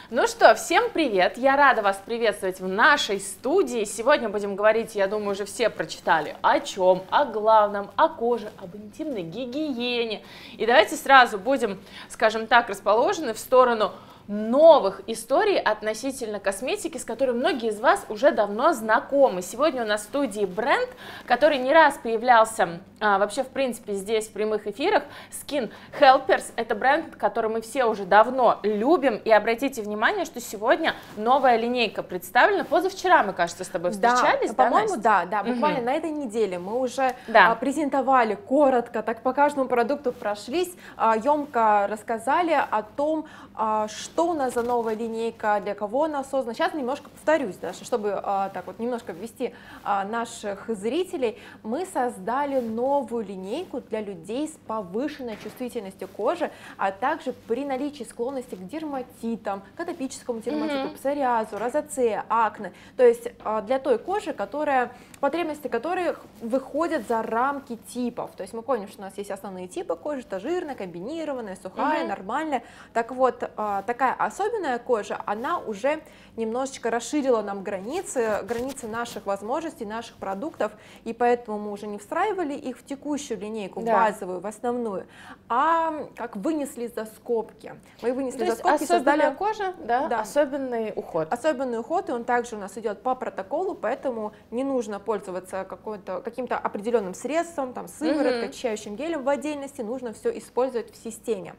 Ну что, всем привет! Я рада вас приветствовать в нашей студии. Сегодня будем говорить, я думаю, уже все прочитали, о чем, о главном, о коже, об интимной гигиене. И давайте сразу будем, скажем так, расположены в сторону новых историй относительно косметики, с которой многие из вас уже давно знакомы. Сегодня у нас в студии бренд, который не раз появлялся вообще, в принципе, здесь в прямых эфирах, Skin Helpers. Это бренд, который мы все уже давно любим. И обратите внимание, что сегодня новая линейка представлена. Позавчера мы, кажется, с тобой встречались, да, по-моему, Настя? да, буквально на этой неделе мы уже Да. презентовали коротко, так по каждому продукту прошлись, емко рассказали о том, что у нас за новая линейка, для кого она создана. Сейчас немножко повторюсь, Даша, чтобы так вот немножко ввести наших зрителей. Мы создали новую линейку для людей с повышенной чувствительностью кожи, а также при наличии склонности к дерматитам, к атопическому дерматиту, псориазу, розацея, акне. То есть для той кожи, потребности которых выходят за рамки типов. То есть мы помним, что у нас есть основные типы кожи: это жирная, комбинированная, сухая, нормальная. Так вот, такая особенная кожа, она уже немножечко расширила нам границы наших возможностей, наших продуктов, и поэтому мы уже не встраивали их в текущую линейку, базовую, в основную, а как вынесли за скобки. Мы вынесли за скобки, создали кожа, особенный уход. Особенный уход, и он также у нас идет по протоколу, поэтому не нужно пользоваться каким-то определенным средством, там, сывороткой, очищающим гелем в отдельности, нужно все использовать в системе.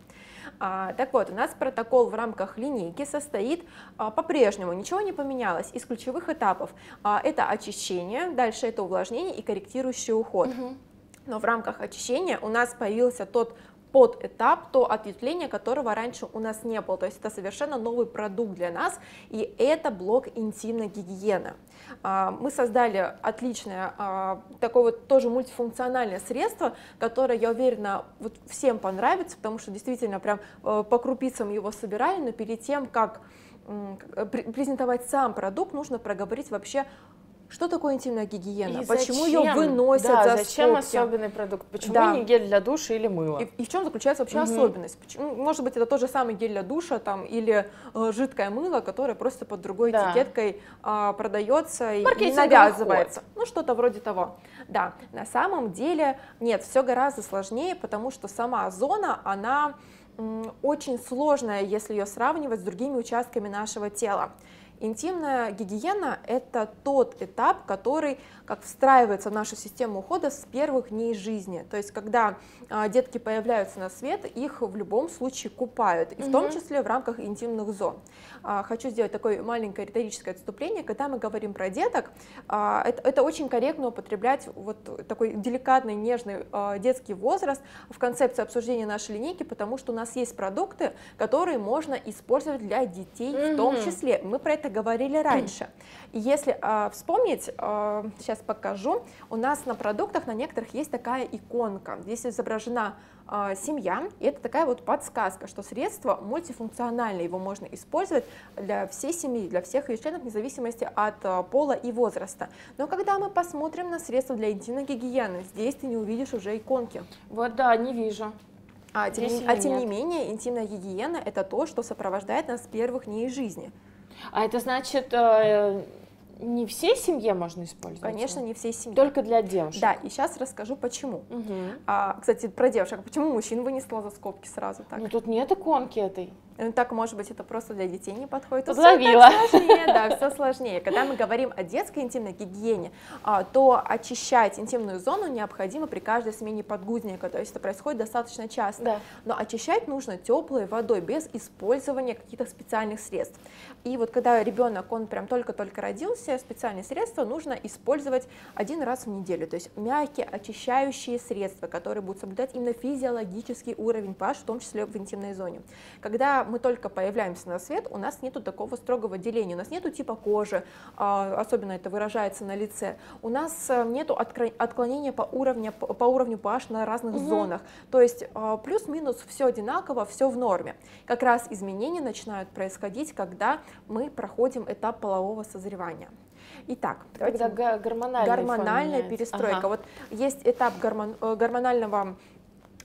Так вот, у нас протокол в рамках линейки состоит по-прежнему, ничего не поменялось, из ключевых этапов. Это очищение, дальше это увлажнение и корректирующий уход. Но в рамках очищения у нас появился тот подэтап, то ответвление, которого раньше у нас не было. То есть это совершенно новый продукт для нас, и это блок интимной гигиены. Мы создали отличное, такое вот тоже мультифункциональное средство, которое, я уверена, вот всем понравится, потому что действительно прям по крупицам его собирали, но перед тем, как презентовать сам продукт, нужно проговорить вообще, что такое интимная гигиена, почему ее выносят за зачем скобки. Особенный продукт, почему не гель для душа или мыло. И в чем заключается вообще особенность? Может быть, это тот же самый гель для душа там, или жидкое мыло, которое просто под другой этикеткой продается и навязывается. Ну, что-то вроде того. Да, на самом деле нет, все гораздо сложнее, потому что сама зона, она очень сложная, если ее сравнивать с другими участками нашего тела. Интимная гигиена – это тот этап, который как встраивается в нашу систему ухода с первых дней жизни. То есть, когда детки появляются на свет, их в любом случае купают, и в том числе в рамках интимных зон. Хочу сделать такое маленькое риторическое отступление. Когда мы говорим про деток, это очень корректно употреблять вот такой деликатный, нежный детский возраст в концепции обсуждения нашей линейки, потому что у нас есть продукты, которые можно использовать для детей в том числе. Мы про это говорили раньше. И если вспомнить, сейчас покажу, у нас на продуктах на некоторых есть такая иконка. Здесь изображена семья, и это такая вот подсказка, что средство мультифункциональное, его можно использовать для всей семьи, для всех ее членов, вне зависимости от пола и возраста. Но когда мы посмотрим на средства для интимной гигиены, здесь ты не увидишь уже иконки. Вот да, не вижу. Тем не менее, интимная гигиена – это то, что сопровождает нас с первых дней жизни. А это значит, не всей семье можно использовать? Конечно, не всей семье. Только для девушек? Да, и сейчас расскажу, почему. Кстати, про девушек. Почему мужчин вынесла за скобки сразу так? Ну, тут нет иконки этой. Так, может быть, это просто для детей не подходит. Подловила. Все сложнее, да, все сложнее. Когда мы говорим о детской интимной гигиене, то очищать интимную зону необходимо при каждой смене подгузника, то есть это происходит достаточно часто. Да. Но очищать нужно теплой водой, без использования каких-то специальных средств. И вот когда ребенок, он прям только-только родился, специальные средства нужно использовать один раз в неделю, то есть мягкие очищающие средства, которые будут соблюдать именно физиологический уровень pH, в том числе в интимной зоне. Когда мы только появляемся на свет, у нас нету такого строгого деления, у нас нету типа кожи, особенно это выражается на лице, у нас нету отклонения по уровню pH на разных зонах, то есть плюс-минус все одинаково, все в норме. Как раз изменения начинают происходить, когда мы проходим этап полового созревания. Итак, когда гормональная перестройка. Вот есть этап гормонального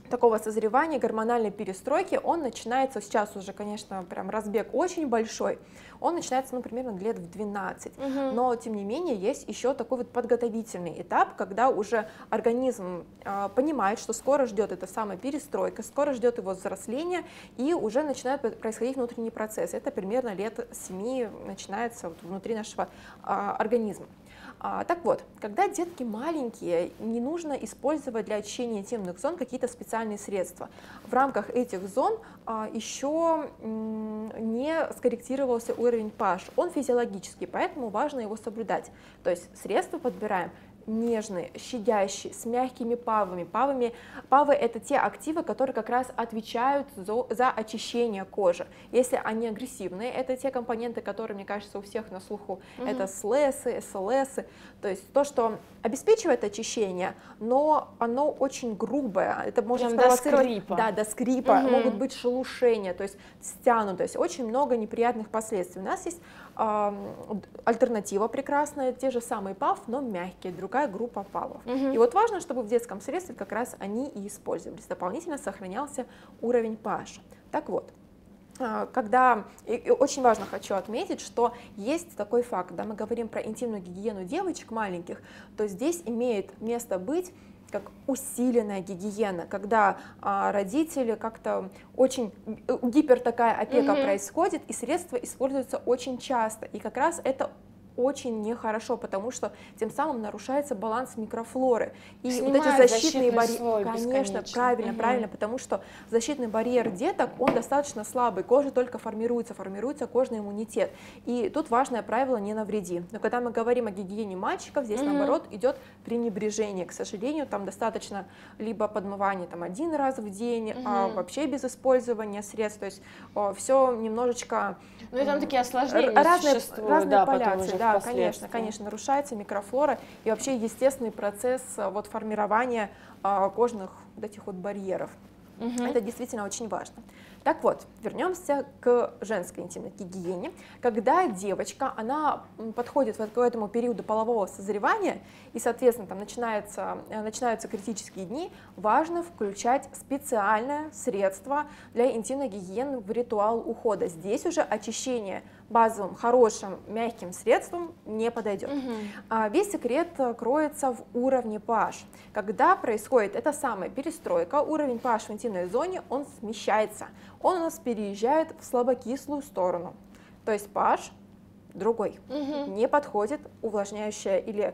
такого созревания, гормональной перестройки, он начинается сейчас уже, конечно, прям разбег очень большой, он начинается, ну, примерно лет в 12, но, тем не менее, есть еще такой вот подготовительный этап, когда уже организм понимает, что скоро ждет эта самая перестройка, скоро ждет его взросление, и уже начинают происходить внутренние процессы. Это примерно лет 7 начинается вот внутри нашего организма. Так вот, когда детки маленькие, не нужно использовать для очищения интимных зон какие-то специальные средства. В рамках этих зон еще не скорректировался уровень pH, он физиологический, поэтому важно его соблюдать. То есть средства подбираем нежные, щадящие, с мягкими павами. Павы — это те активы, которые как раз отвечают за очищение кожи. Если они агрессивные, это те компоненты, которые, мне кажется, у всех на слуху. Это СЛЭСы, СЛСы, то есть то, что обеспечивает очищение, но оно очень грубое. Это может спровоцировать до скрипа, могут быть шелушения, то есть стянутость, очень много неприятных последствий. У нас есть альтернатива прекрасная, те же самые ПАВ, но мягкие, другая группа ПАВов. И вот важно, чтобы в детском средстве как раз они и использовались, дополнительно сохранялся уровень pH. Так вот, очень важно хочу отметить, что есть такой факт, когда мы говорим про интимную гигиену девочек маленьких, то здесь имеет место быть как усиленная гигиена, когда родители как-то очень такая опека происходит, и средства используются очень часто, и как раз это очень нехорошо, потому что тем самым нарушается баланс микрофлоры. И вот эти защитные барьеры, конечно, правильно, потому что защитный барьер деток, он достаточно слабый, кожа только формируется кожный иммунитет. И тут важное правило: не навреди. Но когда мы говорим о гигиене мальчиков, здесь наоборот идет пренебрежение. К сожалению, там достаточно либо подмывания там 1 раз в день, а вообще без использования средств, то есть все немножечко... Ну и там такие осложнения существуют, разные поляции, да, конечно, нарушается микрофлора и вообще естественный процесс вот формирования кожных вот этих вот барьеров. Это действительно очень важно. Так вот, вернемся к женской интимной гигиене. Когда девочка, она подходит к этому периоду полового созревания, и, соответственно, там начинаются критические дни, важно включать специальное средство для интимной гигиены в ритуал ухода. Здесь уже очищение базовым, хорошим, мягким средством не подойдет. Весь секрет кроется в уровне pH. Когда происходит эта самая перестройка, уровень pH в интимной зоне, он смещается. Он у нас переезжает в слабокислую сторону. То есть pH другой. Не подходит увлажняющее или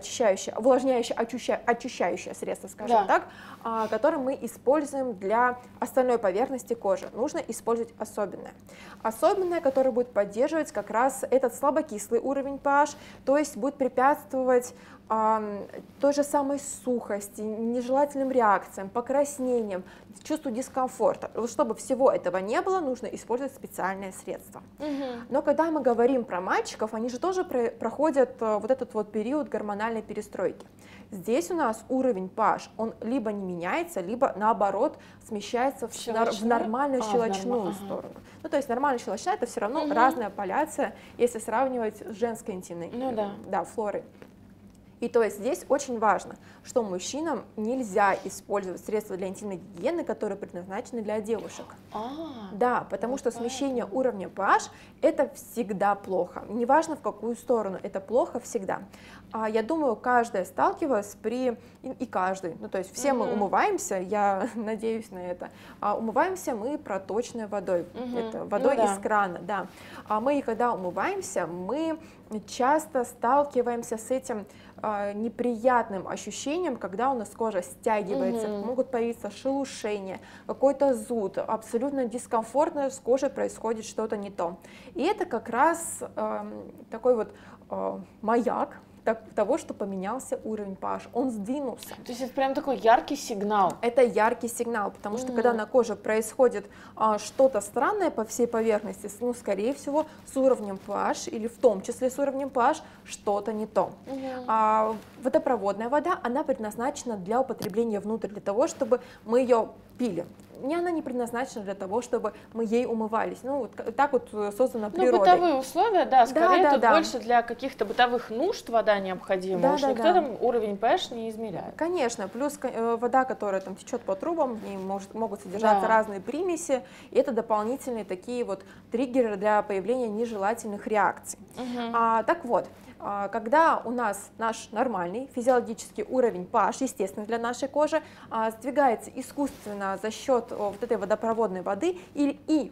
очищающее средство, скажем так, которое мы используем для остальной поверхности кожи. Нужно использовать особенное, которое будет поддерживать как раз этот слабокислый уровень pH, то есть будет препятствовать той же самой сухости, нежелательным реакциям, покраснениям, чувству дискомфорта. Чтобы всего этого не было, нужно использовать специальные средства. Но когда мы говорим про мальчиков, они же тоже проходят вот этот вот период гормональной перестройки. Здесь у нас уровень pH, он либо не меняется, либо наоборот смещается в нормальную щелочную сторону. Ну, то есть нормальная щелочная — это все равно разная поляция, если сравнивать с женской интимной флорой. И то есть здесь очень важно, что мужчинам нельзя использовать средства для интимной гигиены, которые предназначены для девушек. Да, потому что смещение уровня pH — это всегда плохо. Неважно в какую сторону, это плохо всегда. Я думаю, каждая сталкивалась каждый, ну то есть все мы умываемся, я надеюсь на это, умываемся мы проточной водой, это водой из крана, да. Мы, когда умываемся, мы часто сталкиваемся с этим неприятным ощущением, когда у нас кожа стягивается, могут появиться шелушения, какой-то зуд, абсолютно дискомфортно, с кожей происходит что-то не то. И это как раз такой вот маяк того, что поменялся уровень pH, он сдвинулся. То есть это прям такой яркий сигнал? Это яркий сигнал, потому что когда на коже происходит что-то странное по всей поверхности, ну, скорее всего, с уровнем pH или в том числе с уровнем pH что-то не то. Водопроводная вода, она предназначена для употребления внутрь, для того, чтобы мы ее пили. Она не предназначена для того, чтобы мы ей умывались. Ну, вот так вот создана природой. Бытовые условия, да, скорее тут больше для каких-то бытовых нужд вода необходима. Уж никто там уровень pH не измеряет. Конечно, плюс вода, которая там течет по трубам, в ней могут содержаться разные примеси, и это дополнительные такие вот триггеры для появления нежелательных реакций. Так вот, когда у нас наш нормальный физиологический уровень pH, естественно, для нашей кожи, сдвигается искусственно за счет вот этой водопроводной воды или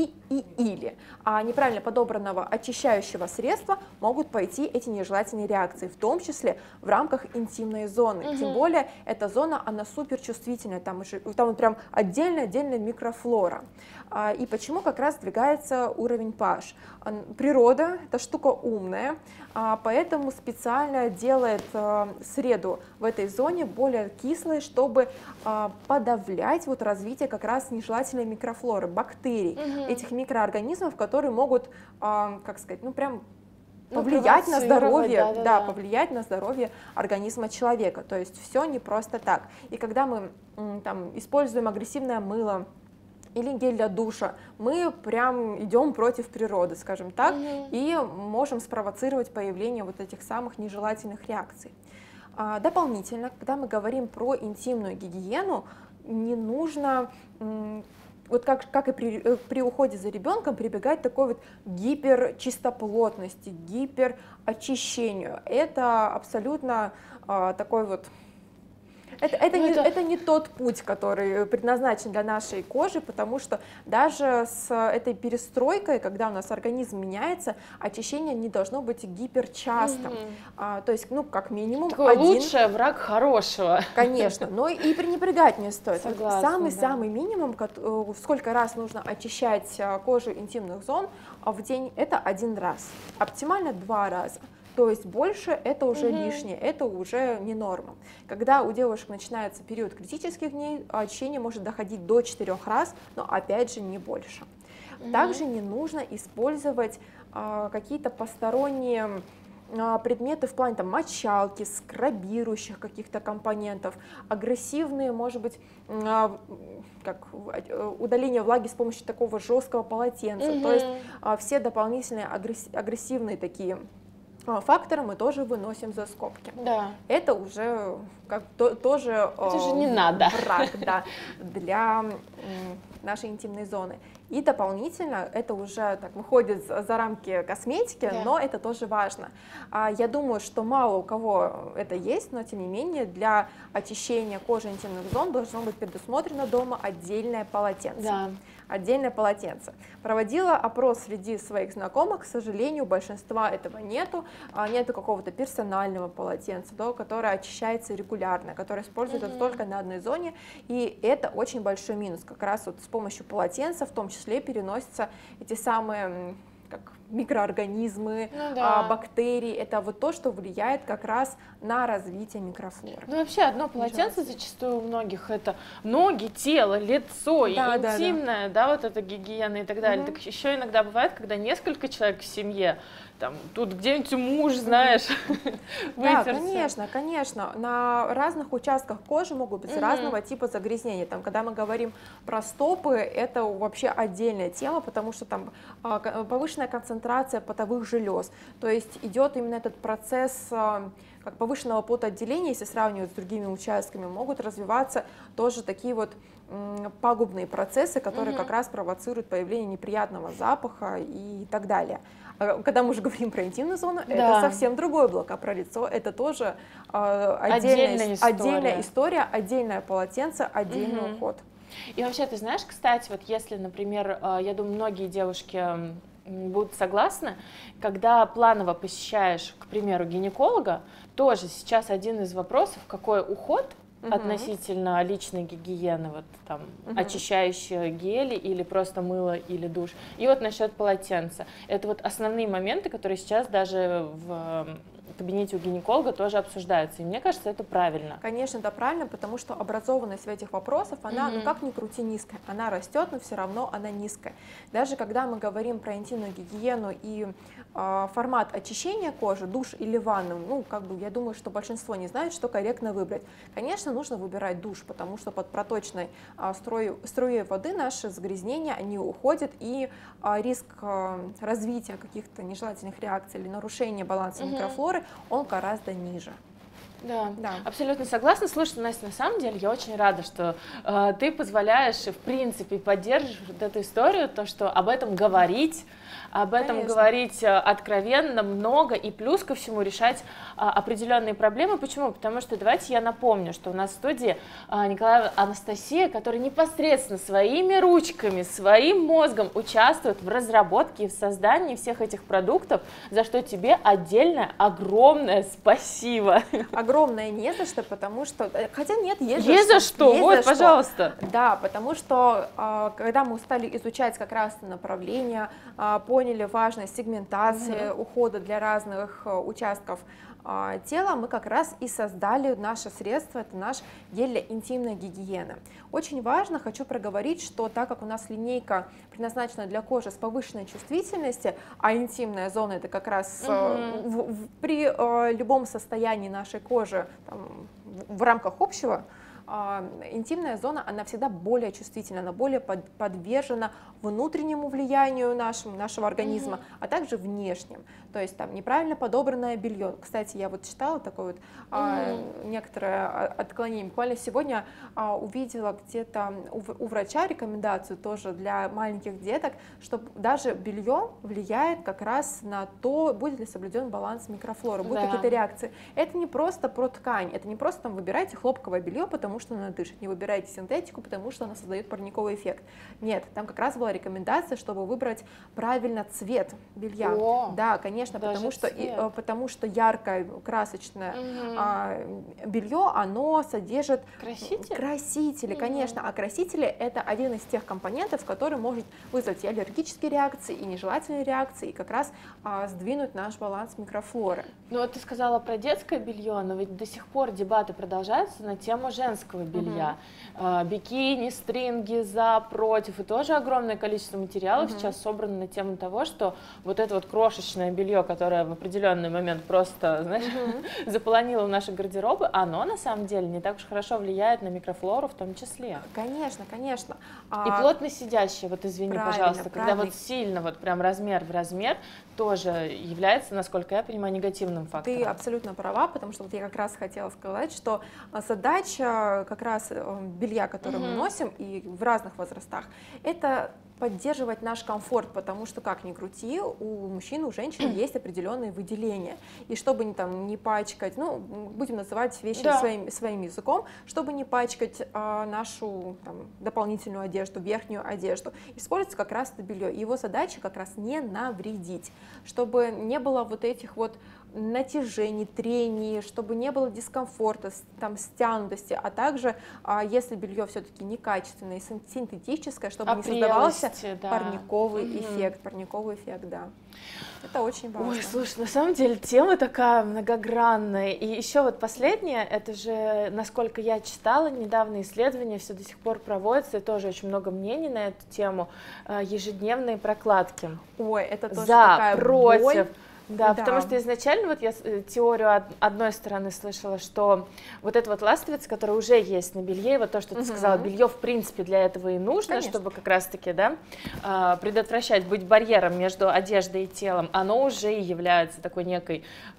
неправильно подобранного очищающего средства, могут пойти эти нежелательные реакции, в том числе в рамках интимной зоны. Тем более эта зона, она суперчувствительная, там вот прям отдельная микрофлора. И почему как раз сдвигается уровень pH? Природа – это штука умная, поэтому специально делает среду в этой зоне более кислой, чтобы подавлять вот развитие как раз нежелательной микрофлоры, бактерий, этих микроорганизмов, которые могут, как сказать, ну прям повлиять на здоровье, повлиять на здоровье организма человека. То есть все не просто так. И когда мы там используем агрессивное мыло или гель для душа, мы прям идем против природы, скажем так, и можем спровоцировать появление вот этих самых нежелательных реакций. Дополнительно, когда мы говорим про интимную гигиену, не нужно, вот как и при уходе за ребенком, прибегать к такой вот гиперчистоплотности, гиперочищению. Это абсолютно такой вот... Это не тот путь, который предназначен для нашей кожи, потому что даже с этой перестройкой, когда у нас организм меняется, очищение не должно быть гиперчастым. То есть, ну, как минимум лучший враг хорошего. Конечно, но и пренебрегать не стоит. Самый минимум, сколько раз нужно очищать кожу интимных зон в день, это 1 раз. Оптимально 2 раза. То есть больше это уже лишнее, это уже не норма. Когда у девушек начинается период критических дней, очищение может доходить до 4 раз, но опять же не больше. Также не нужно использовать какие-то посторонние предметы в плане там, мочалки, скрабирующих каких-то компонентов, агрессивные, может быть, как удаление влаги с помощью такого жесткого полотенца. То есть все дополнительные агрессивные такие факторы мы тоже выносим за скобки. Да. Это уже тоже это же не надо. Враг, для нашей интимной зоны. И дополнительно это уже так выходит за рамки косметики, но это тоже важно. Я думаю, что мало у кого это есть, но тем не менее для очищения кожи интимных зон должно быть предусмотрено дома отдельное полотенце. Да. Отдельное полотенце. Проводила опрос среди своих знакомых, к сожалению, у большинства этого нету. Нету какого-то персонального полотенца, которое очищается регулярно, которое используется только на одной зоне, и это очень большой минус. Как раз вот с помощью полотенца в том числе переносятся эти самые микроорганизмы, бактерии. Это вот то, что влияет как раз на развитие микрофлоры. Ну вообще одно полотенце зачастую у многих это ноги, тело, лицо, интимная, вот эта гигиена и так далее. Так еще иногда бывает, когда несколько человек в семье, там, тут где-нибудь муж, знаешь, вытерся. Конечно. На разных участках кожи могут быть разного типа загрязнения. Там, когда мы говорим про стопы, это вообще отдельная тема, потому что там повышенная концентрация потовых желез. То есть идет именно этот процесс как повышенного потоотделения, если сравнивать с другими участками, могут развиваться тоже такие вот пагубные процессы, которые как раз провоцируют появление неприятного запаха и так далее. Когда мы уже говорим про интимную зону, это совсем другой блок, а про лицо это тоже отдельная история, отдельное полотенце, отдельный уход. И вообще, ты знаешь, кстати, вот если, например, я думаю, многие девушки будут согласны, когда планово посещаешь, к примеру, гинеколога, тоже сейчас один из вопросов, какой уход относительно личной гигиены, вот там очищающие гели или просто мыло или душ. И вот насчет полотенца. Это вот основные моменты, которые сейчас даже в кабинете у гинеколога тоже обсуждаются. И мне кажется, это правильно. Конечно, это правильно, потому что образованность в этих вопросах, она, ну как ни крути, низкая. Она растет, но все равно она низкая. Даже когда мы говорим про интимную гигиену и формат очищения кожи, душ или ванну, ну, как бы, я думаю, что большинство не знает, что корректно выбрать. Конечно, нужно выбирать душ, потому что под проточной струей воды наши загрязнения, они уходят, и риск развития каких-то нежелательных реакций или нарушения баланса микрофлоры, он гораздо ниже. Да, абсолютно согласна. Слушай, Настя, на самом деле я очень рада, что ты позволяешь и, в принципе, поддерживаешь вот эту историю, то, что об этом говорить, об этом говорить откровенно, много, и плюс ко всему решать определенные проблемы. Почему? Потому что, давайте я напомню, что у нас в студии Николаева Анастасия, которая непосредственно своими ручками, своим мозгом участвует в разработке и в создании всех этих продуктов, за что тебе отдельное огромное спасибо. Огромное не за что, потому что, хотя нет, есть за что, вот, пожалуйста. Да, потому что, когда мы стали изучать как раз это направление, поняли важность сегментации, ухода для разных участков тела, мы как раз и создали наше средство, это наш гель для интимной гигиены. Очень важно, хочу проговорить, что так как у нас линейка предназначена для кожи с повышенной чувствительностью, а интимная зона это как раз при любом состоянии нашей кожи там, в рамках общего, интимная зона, она всегда более чувствительна, она более подвержена внутреннему влиянию нашего организма, а также внешним. То есть там неправильно подобранное белье. Кстати, я вот читала такое вот некоторое отклонение. Буквально сегодня увидела где-то у врача рекомендацию тоже для маленьких деток, что даже белье влияет как раз на то, будет ли соблюден баланс микрофлоры, будут какие-то реакции. Это не просто про ткань, это не просто там выбирайте хлопковое белье, потому что оно дышит, не выбирайте синтетику, потому что она создает парниковый эффект. Нет, там как раз была рекомендация, чтобы выбрать правильно цвет белья. Да, конечно, потому что яркое, красочное белье, оно содержит красители, конечно, а красители это один из тех компонентов, который может вызвать и аллергические реакции, и нежелательные реакции, и как раз сдвинуть наш баланс микрофлоры. Ну вот ты сказала про детское белье, но ведь до сих пор дебаты продолжаются на тему женского белья. Бикини, стринги, за, против, и тоже огромное количество материалов сейчас собрано на тему того, что вот это вот крошечное белье, которое в определенный момент просто, знаешь, заполонило наши гардеробы, оно на самом деле не так уж хорошо влияет на микрофлору в том числе. Конечно, конечно. И плотно сидящее, вот извини, пожалуйста, когда вот сильно вот прям размер в размер, тоже является, насколько я понимаю, негативным фактором. Ты абсолютно права, потому что вот я как раз хотела сказать, что задача как раз белья, которое мы носим, и в разных возрастах, это поддерживать наш комфорт, потому что, как ни крути, у мужчин, у женщин есть определенные выделения. И чтобы не пачкать, ну, будем называть вещи своим языком, чтобы не пачкать нашу дополнительную одежду, верхнюю одежду, используется как раз это белье. И его задача как раз не навредить, чтобы не было вот этих вот натяжений, трений, чтобы не было дискомфорта, стянутости, а также, если белье все-таки некачественное и синтетическое, чтобы не создавался парниковый эффект, да. Это очень важно. Ой, слушай, на самом деле тема такая многогранная. И еще вот последнее, это же, насколько я читала, недавно исследования все до сих пор проводятся, и тоже очень много мнений на эту тему, ежедневные прокладки. Ой, это тоже такая против. Боль. Да, потому что изначально вот я теорию одной стороны слышала, что вот эта вот ластовица, которая уже есть на белье, вот то, что ты сказала, белье в принципе для этого и нужно, чтобы как раз-таки, предотвращать, быть барьером между одеждой и телом, оно уже является такой некой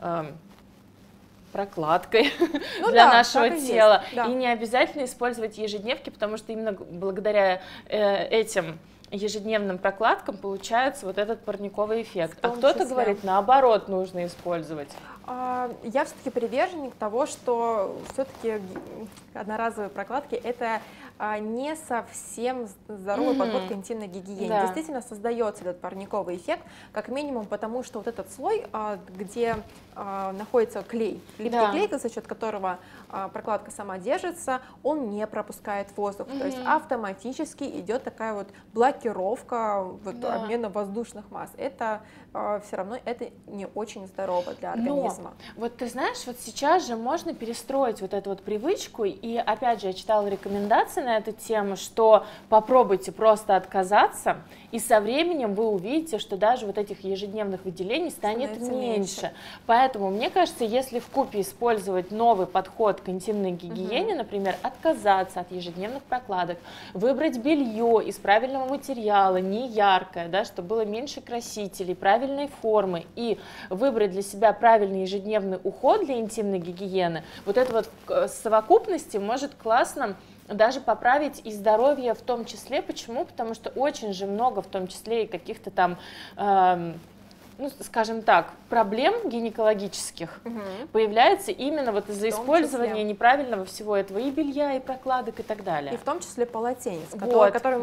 прокладкой для нашего тела. И не обязательно использовать ежедневки, потому что именно благодаря этим ежедневным прокладкам получается вот этот парниковый эффект. А кто-то говорит, наоборот, нужно использовать. Я все-таки приверженник того, что все-таки одноразовые прокладки это не совсем здоровый подход к интимной гигиене. Действительно создается этот парниковый эффект, как минимум потому, что вот этот слой, где находится клей, липкий клей, за счет которого прокладка сама держится, он не пропускает воздух. То есть автоматически идет такая вот блокировка обмена воздушных масс. Это все равно это не очень здорово для организма. организма. Вот ты знаешь, вот сейчас же можно перестроить вот эту вот привычку, и опять же я читала рекомендации на эту тему, что попробуйте просто отказаться, и со временем вы увидите, что даже вот этих ежедневных выделений станет меньше. Поэтому, мне кажется, если вкупе использовать новый подход к интимной гигиене, например, отказаться от ежедневных прокладок, выбрать белье из правильного материала, не яркое, да, чтобы было меньше красителей, правильной формы, и выбрать для себя правильный ежедневный уход для интимной гигиены, вот это вот в совокупности может классно даже поправить и здоровье в том числе. Почему? Потому что очень же много, в том числе и каких-то там, ну, скажем так, проблем гинекологических появляется именно вот из-за использования неправильного всего этого и белья, и прокладок, и так далее. И в том числе полотенец, вот. которые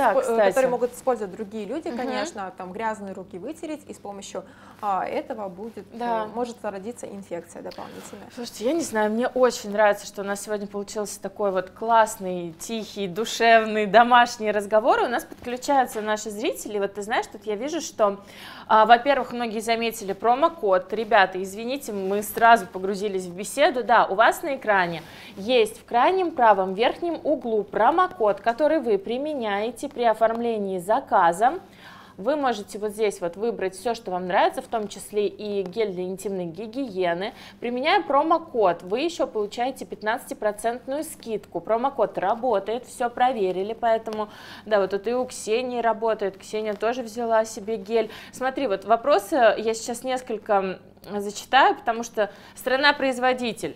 могут использовать другие люди, конечно, там грязные руки вытереть, и с помощью этого может зародиться инфекция дополнительная. Слушайте, я не знаю, мне очень нравится, что у нас сегодня получился такой вот классный, тихий, душевный, домашний разговор, и у нас подключаются наши зрители. Вот ты знаешь, тут я вижу, что, во-первых, многие заметили промокод. Ребята, извините, мы сразу погрузились в беседу. Да, у вас на экране есть в крайнем правом верхнем углу промокод, который вы применяете при оформлении заказа. Вы можете вот здесь вот выбрать все, что вам нравится, в том числе и гель для интимной гигиены. Применяя промокод, вы еще получаете 15% скидку. Промокод работает, все проверили, поэтому, да, вот это и у Ксении работает. Ксения тоже взяла себе гель. Смотри, вот вопросы я сейчас несколько зачитаю, потому что страна-производитель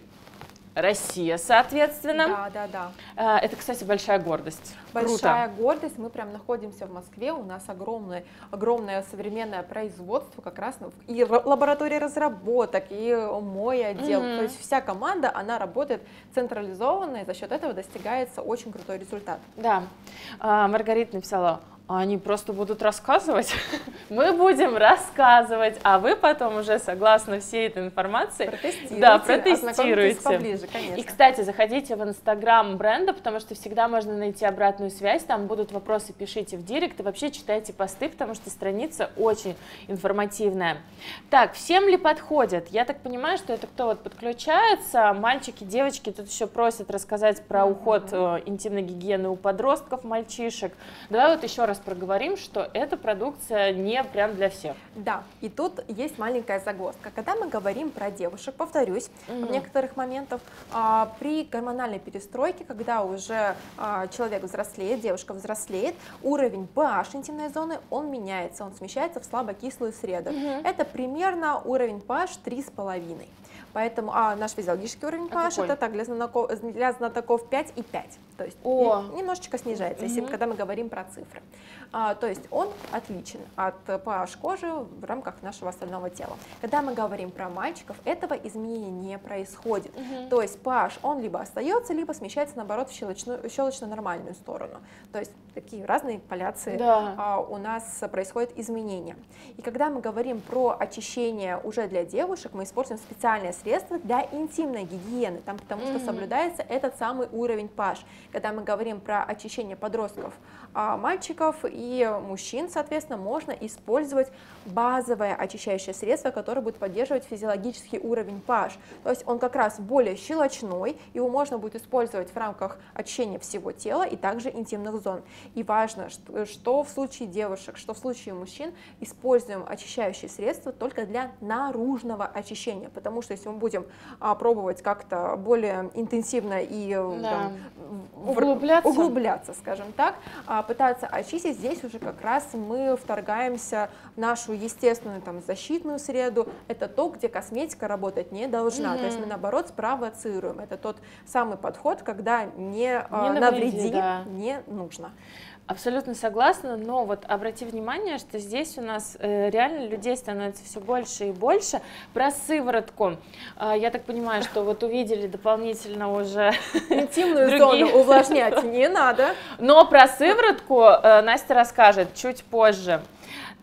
Россия, соответственно. Да. Это, кстати, большая гордость. Большая гордость. Мы прям находимся в Москве, у нас огромное современное производство, как раз и лаборатория разработок, и мой отдел. То есть вся команда, она работает централизованно, и за счет этого достигается очень крутой результат. Да. Маргарита написала: они просто будут рассказывать, мы будем рассказывать, а вы потом уже, согласно всей этой информации, протестируйте. Поближе, конечно. И, кстати, заходите в инстаграм бренда, потому что всегда можно найти обратную связь, там будут вопросы, пишите в директ, и вообще читайте посты, потому что страница очень информативная. Так, всем ли подходит? Я так понимаю, что это кто вот подключается, мальчики, девочки, тут еще просят рассказать про уход интимной гигиены у подростков, мальчишек. Давай вот еще раз проговорим, что эта продукция не прям для всех. Да, и тут есть маленькая загвоздка. Когда мы говорим про девушек, повторюсь, в некоторых моментах при гормональной перестройке, когда уже человек взрослеет, девушка взрослеет, уровень pH интимной зоны, он меняется, он смещается в слабокислую среду. Это примерно уровень pH 3,5. Поэтому наш физиологический уровень pH это так, для знатоков 5 и 5. То есть немножечко снижается, если когда мы говорим про цифры. То есть он отличен от pH кожи в рамках нашего остального тела. Когда мы говорим про мальчиков, этого изменения не происходит. То есть pH он либо остается, либо смещается наоборот в щелочно-нормальную сторону. То есть такие разные поляции у нас происходят изменения. И когда мы говорим про очищение уже для девушек, мы используем специальные средства для интимной гигиены, там, потому что соблюдается этот самый уровень pH. Когда мы говорим про очищение подростков, мальчиков и мужчин, соответственно, можно использовать базовое очищающее средство, которое будет поддерживать физиологический уровень pH. То есть он как раз более щелочной, его можно будет использовать в рамках очищения всего тела и также интимных зон. И важно, что в случае девушек, что в случае мужчин, используем очищающие средства только для наружного очищения, потому что если мы будем пробовать как-то более интенсивно и углубляться, скажем так, пытаться очистить, здесь уже как раз мы вторгаемся в нашу естественную защитную среду. Это то, где косметика работать не должна. То есть мы наоборот спровоцируем. Это тот самый подход, когда не навреди, не нужно. Абсолютно согласна, но вот обрати внимание, что здесь у нас реально людей становится все больше и больше. Про сыворотку, я так понимаю, что вот увидели дополнительно уже интимную зону увлажнять не надо. Но про сыворотку Настя расскажет чуть позже. Так,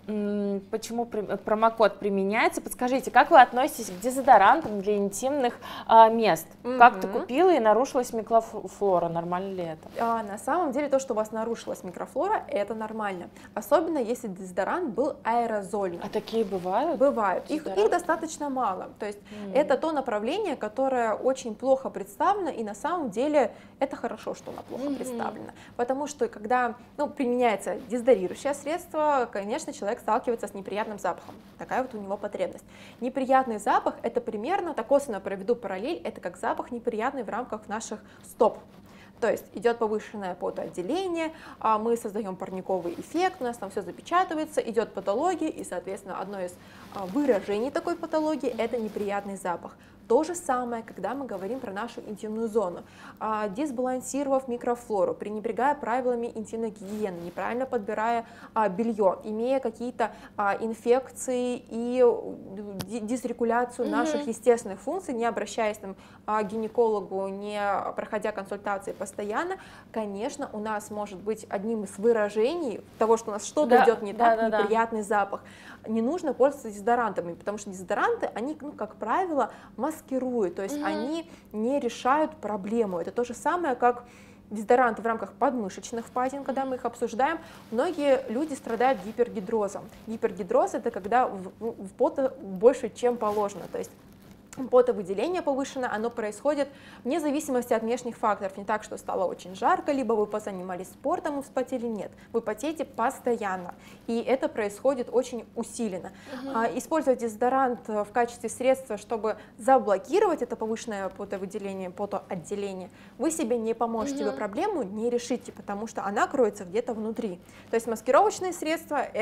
почему промокод применяется. Подскажите, как вы относитесь к дезодорантам для интимных мест? Как ты купила и нарушилась микрофлора? Нормально ли это? На самом деле то, что у вас нарушилась микрофлора, это нормально. Особенно если дезодорант был аэрозольный. А такие бывают? Бывают. Их достаточно мало. То есть это то направление, которое очень плохо представлено, и на самом деле это хорошо, что оно плохо представлено. Потому что когда применяется дезодорирующее средство, конечно, человек сталкивается с неприятным запахом. Такая вот у него потребность. Неприятный запах — это примерно, так косвенно проведу параллель, это как запах неприятный в рамках наших стоп. То есть идет повышенное потоотделение, мы создаем парниковый эффект, у нас там все запечатывается, идет патология, и, соответственно, одно из выражений такой патологии — это неприятный запах. То же самое, когда мы говорим про нашу интимную зону. Дисбалансировав микрофлору, пренебрегая правилами интимной гигиены, неправильно подбирая белье, имея какие-то инфекции и дисрегуляцию наших естественных функций, не обращаясь к гинекологу, не проходя консультации постоянно, конечно, у нас может быть одним из выражений того, что у нас что-то идет не так, неприятный запах. Не нужно пользоваться дезодорантами, потому что дезодоранты, они, как правило, маскируют, то есть они не решают проблему. Это то же самое, как дезодоранты в рамках подмышечных впадин, когда мы их обсуждаем. Многие люди страдают гипергидрозом. Гипергидроз — это когда пота больше, чем положено, то есть потовыделение повышенное, оно происходит вне зависимости от внешних факторов. Не так, что стало очень жарко, либо вы позанимались спортом и вспотели, нет. Вы потеете постоянно, и это происходит очень усиленно. Использовать дезодорант в качестве средства, чтобы заблокировать это повышенное потовыделение, потоотделение, вы себе не поможете, вы проблему не решите, потому что она кроется где-то внутри. То есть маскировочные средства —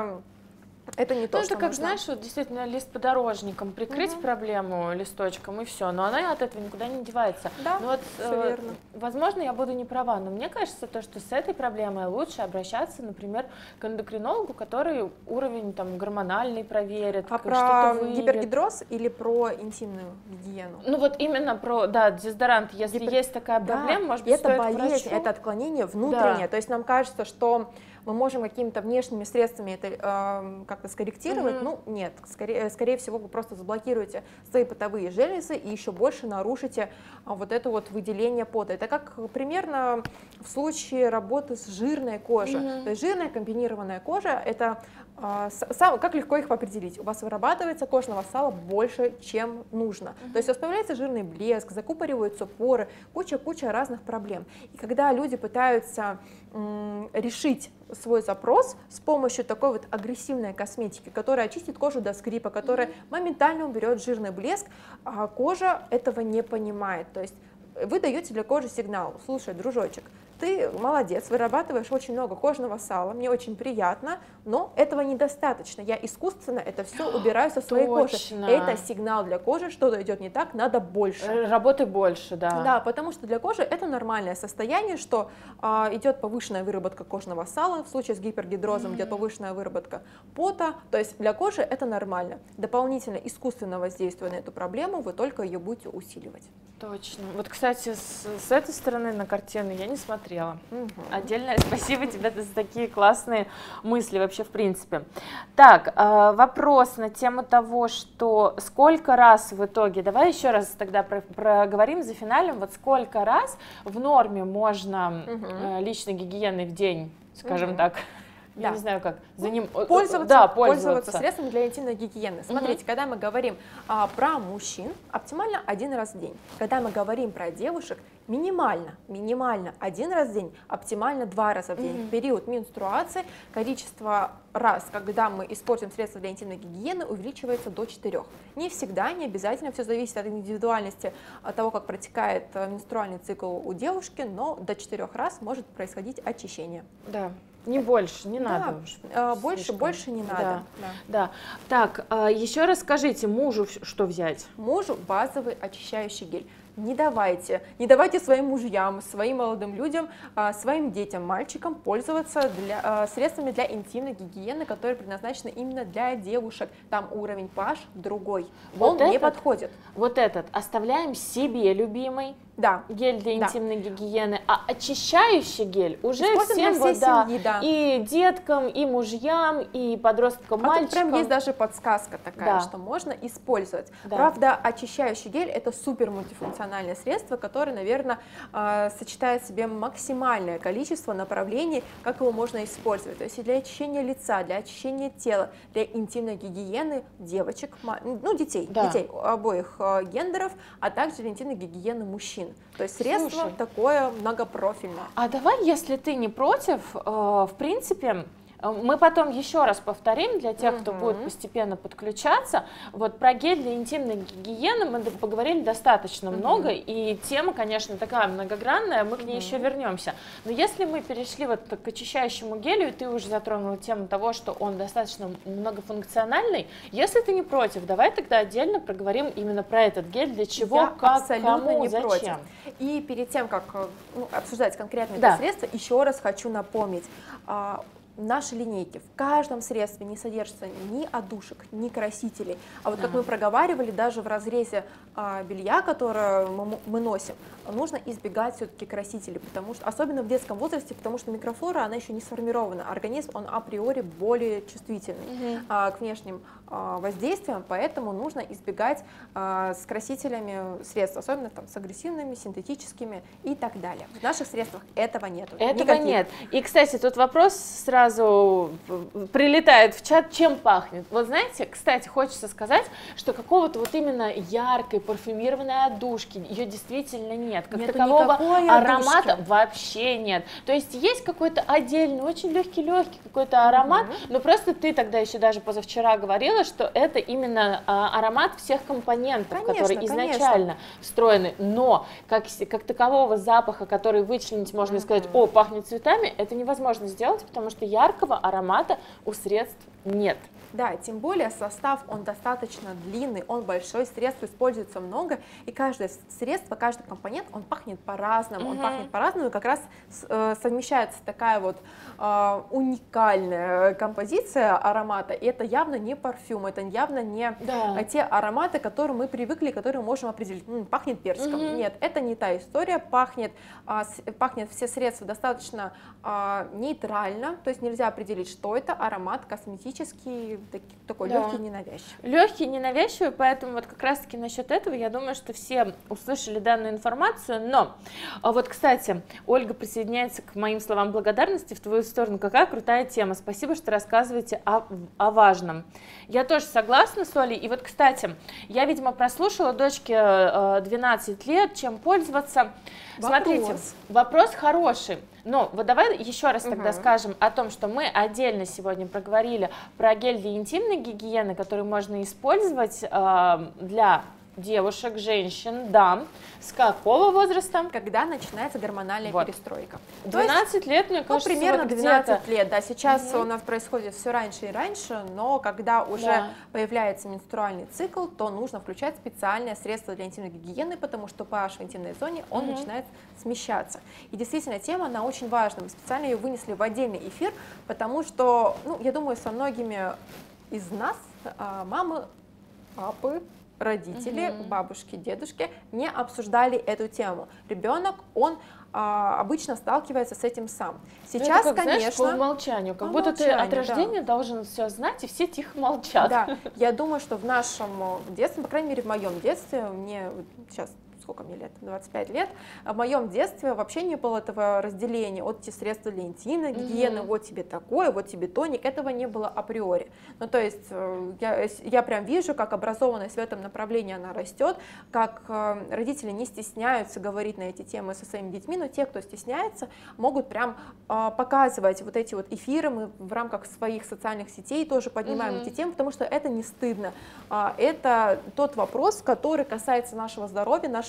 это не то, что это как, нужно. знаешь, вот действительно лист подорожником, прикрыть проблему листочком и все, но она от этого никуда не девается. Да, но вот, все верно. Возможно, я буду не права, но мне кажется, что с этой проблемой лучше обращаться, например, к эндокринологу, который уровень гормональный проверит. А про гипергидроз или про интимную гигиену? Ну вот именно про, дезодорант, если есть такая проблема, может быть, это болезнь, это отклонение внутреннее, то есть нам кажется, что мы можем какими-то внешними средствами это как-то скорректировать. Нет, скорее всего, вы просто заблокируете свои потовые железы и еще больше нарушите вот это вот выделение пота. Это как примерно в случае работы с жирной кожей. То есть жирная комбинированная кожа — это как легко их определить? У вас вырабатывается кожного сала больше, чем нужно. То есть у вас появляется жирный блеск, закупориваются поры, куча разных проблем. И когда люди пытаются решить свой запрос с помощью такой вот агрессивной косметики, которая очистит кожу до скрипа, которая моментально уберет жирный блеск, а кожа этого не понимает. То есть вы даете для кожи сигнал: слушай, дружочек, ты молодец, вырабатываешь очень много кожного сала, мне очень приятно, но этого недостаточно. Я искусственно это все убираю со своей кожи. Это сигнал для кожи, что-то идет не так, надо больше. Работы больше, да. Да, потому что для кожи это нормальное состояние, что идет повышенная выработка кожного сала, в случае с гипергидрозом идет повышенная выработка пота, то есть для кожи это нормально. Дополнительно искусственно воздействуя на эту проблему, вы только ее будете усиливать. Точно. Вот, кстати, с этой стороны на картину я не смотрела. Отдельное спасибо тебе за такие классные мысли вообще в принципе. Так, вопрос на тему того, что сколько раз в итоге, давай еще раз тогда проговорим за финалем, вот сколько раз в норме можно личной гигиеной в день, скажем так, я не знаю как, за ним пользоваться средством для интимной гигиены. Смотрите, когда мы говорим про мужчин, оптимально 1 раз в день. Когда мы говорим про девушек, минимально 1 раз в день, оптимально 2 раза в день. В период менструации количество раз, когда мы используем средства для интимной гигиены, увеличивается до 4. Не всегда, не обязательно, все зависит от индивидуальности, от того, как протекает менструальный цикл у девушки, но до 4 раз может происходить очищение. Да. Не больше, не надо. Больше не надо. Да. Так, еще раз скажите, мужу что взять? Мужу базовый очищающий гель. не давайте своим мужьям, своим молодым людям, своим детям, мальчикам пользоваться средствами для интимной гигиены, которые предназначены именно для девушек. Там уровень pH другой, он не подходит. Вот этот оставляем себе, любимый. Да. Гель для интимной гигиены, а очищающий гель уже всем вот, семьи, да. И деткам, и мужьям, и подросткам, мальчикам. Прям есть даже подсказка такая, что можно использовать. Да. Правда, очищающий гель — это супер мультифункциональное средство, которое, наверное, сочетает в себе максимальное количество направлений, как его можно использовать. То есть и для очищения лица, для очищения тела, для интимной гигиены девочек, ну, детей обоих гендеров, а также для интимной гигиены мужчин. То есть средство такое многопрофильное. А давай, если ты не против, в принципе, мы потом еще раз повторим для тех, кто будет постепенно подключаться. Вот про гель для интимной гигиены мы поговорили достаточно много, и тема, конечно, такая многогранная, мы к ней еще вернемся. Но если мы перешли вот к очищающему гелю, и ты уже затронула тему того, что он достаточно многофункциональный, если ты не против, давай тогда отдельно проговорим именно про этот гель, для чего, как, кому, зачем. И перед тем, как обсуждать конкретно это средство, еще раз хочу напомнить. Наши линейки в каждом средстве не содержатся ни одушек, ни красителей. А вот как мы проговаривали, даже в разрезе белья, которое мы носим, нужно избегать все-таки красителей, потому что, особенно в детском возрасте, потому что микрофлора, она еще не сформирована. Организм, он априори более чувствительный к внешним воздействиям, поэтому нужно избегать с красителями средств, особенно там с агрессивными, синтетическими и так далее. В наших средствах этого нет. Этого нет. И, кстати, тут вопрос сразу прилетает в чат, чем пахнет. Вот знаете, кстати, хочется сказать, что какого-то вот именно яркой парфюмированной отдушки ее действительно нет. Как такового аромата вообще нет. То есть есть какой-то отдельный, очень легкий какой-то аромат, но просто ты тогда еще даже позавчера говорила, что это именно аромат всех компонентов, которые изначально встроены. Но как такового запаха, который вычленить можно и сказать, о, пахнет цветами, это невозможно сделать, потому что яркого аромата у средств нет. Да, тем более состав, он достаточно длинный, он большой, средств используется много, и каждое средство, каждый компонент, он пахнет по-разному, и как раз совмещается такая вот уникальная композиция аромата, и это явно не парфюм, это явно не те ароматы, к которым мы привыкли, которые мы можем определить, пахнет персиком. Нет, это не та история, пахнет все средства достаточно нейтрально, то есть нельзя определить, что это, аромат косметический, такой легкий, ненавязчивый. Легкий, ненавязчивый, поэтому вот как раз-таки насчет этого, я думаю, что все услышали данную информацию, но вот, кстати, Ольга присоединяется к моим словам благодарности в твою сторону. Какая крутая тема, спасибо, что рассказываете о важном. Я тоже согласна с Олей, и вот, кстати, я, видимо, прослушала дочке 12 лет, чем пользоваться. Смотрите, вопрос хороший. Но вот давай еще раз тогда скажем о том, что мы отдельно сегодня проговорили про гель для интимной гигиены, который можно использовать для девушек, женщин, дам. С какого возраста? Когда начинается гормональная перестройка. 12 лет, мне кажется, примерно 12 лет, да, сейчас у нас происходит все раньше и раньше, но когда уже появляется менструальный цикл, то нужно включать специальное средство для интимной гигиены, потому что pH в интимной зоне, он начинает смещаться. И действительно, тема, она очень важна, мы специально ее вынесли в отдельный эфир, потому что, я думаю, со многими из нас, мамы, папы, родители, бабушки, дедушки не обсуждали эту тему. Ребенок, он обычно сталкивается с этим сам. Сейчас, это как, конечно, знаешь, по умолчанию, как будто ты от рождения должен все знать, и все тихо молчат. Да, я думаю, что в нашем детстве, по крайней мере, в моем детстве, мне сейчас сколько мне лет, 25 лет, в моем детстве вообще не было этого разделения, вот эти средства для интимной гигиены, вот тебе такое, вот тебе тоник, этого не было априори. Ну, то есть я прям вижу, как образованность в этом направлении она растет, как родители не стесняются говорить на эти темы со своими детьми, но те, кто стесняется, могут прям показывать вот эти вот эфиры, мы в рамках своих социальных сетей тоже поднимаем эти темы, потому что это не стыдно, это тот вопрос, который касается нашего здоровья, нашего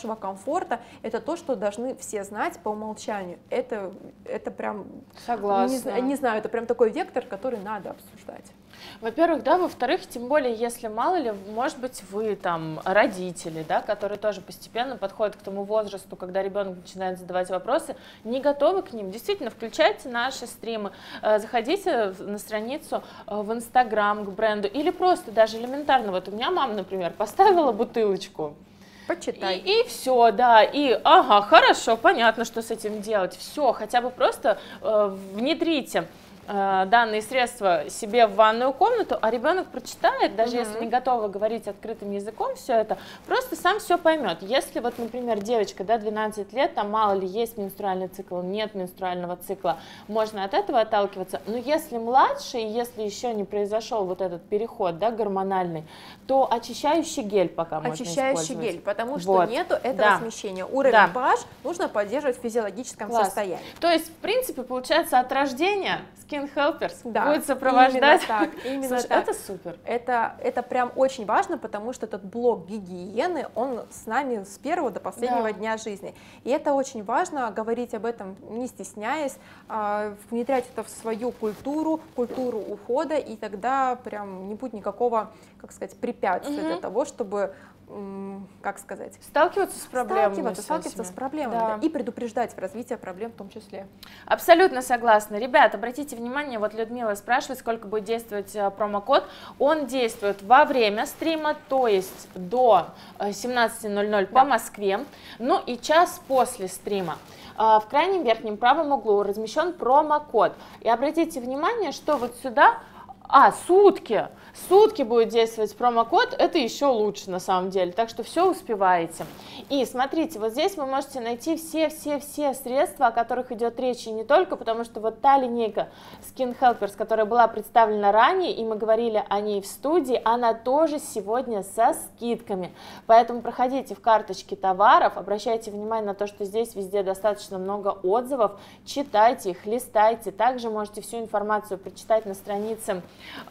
вашего комфорта, это то, что должны все знать по умолчанию. Это прям, согласна. Не знаю, это прям такой вектор, который надо обсуждать. Во-первых, да, во-вторых, тем более, если, мало ли, может быть, вы там родители, да, которые тоже постепенно подходят к тому возрасту, когда ребенок начинает задавать вопросы, не готовы к ним, действительно, включайте наши стримы, заходите на страницу в Инстаграм к бренду, или просто даже элементарно, вот у меня мама, например, поставила бутылочку, почитай. И все, да, и ага, хорошо, понятно, что с этим делать, все, хотя бы просто внедрите данные средства себе в ванную комнату, а ребенок прочитает, даже если не готова говорить открытым языком все это, просто сам все поймет. Если вот, например, девочка, да, 12 лет, там мало ли есть менструальный цикл, нет менструального цикла, можно от этого отталкиваться, но если младше, и если еще не произошел вот этот переход, да, гормональный, то очищающий гель пока можно использовать. Очищающий гель, потому что вот. нету этого смещения. Уровень pH нужно поддерживать в физиологическом состоянии. То есть, в принципе, получается, от рождения Skin Helpers будет сопровождать. Именно Слушай, так. это супер. Это прям очень важно, потому что этот блок гигиены, он с нами с первого до последнего дня жизни. И это очень важно, говорить об этом не стесняясь, внедрять это в свою культуру ухода, и тогда прям не будет никакого, как сказать, препятствия для того, чтобы, как сказать, сталкиваться с проблемами. Сталкиваться с проблемами, и предупреждать в развитии проблем в том числе. Абсолютно согласна. Ребят, обратите внимание, вот Людмила спрашивает, сколько будет действовать промокод. Он действует во время стрима, то есть до 17:00 по Москве, ну и час после стрима. В крайнем верхнем правом углу размещен промокод. И обратите внимание, что вот сюда, сутки будет действовать промокод, это еще лучше на самом деле, так что все успеваете. И смотрите, вот здесь вы можете найти все средства, о которых идет речь, и не только, потому что вот та линейка Skin Helpers, которая была представлена ранее, и мы говорили о ней в студии, она тоже сегодня со скидками, поэтому проходите в карточки товаров, обращайте внимание на то, что здесь везде достаточно много отзывов, читайте их, листайте, также можете всю информацию прочитать на странице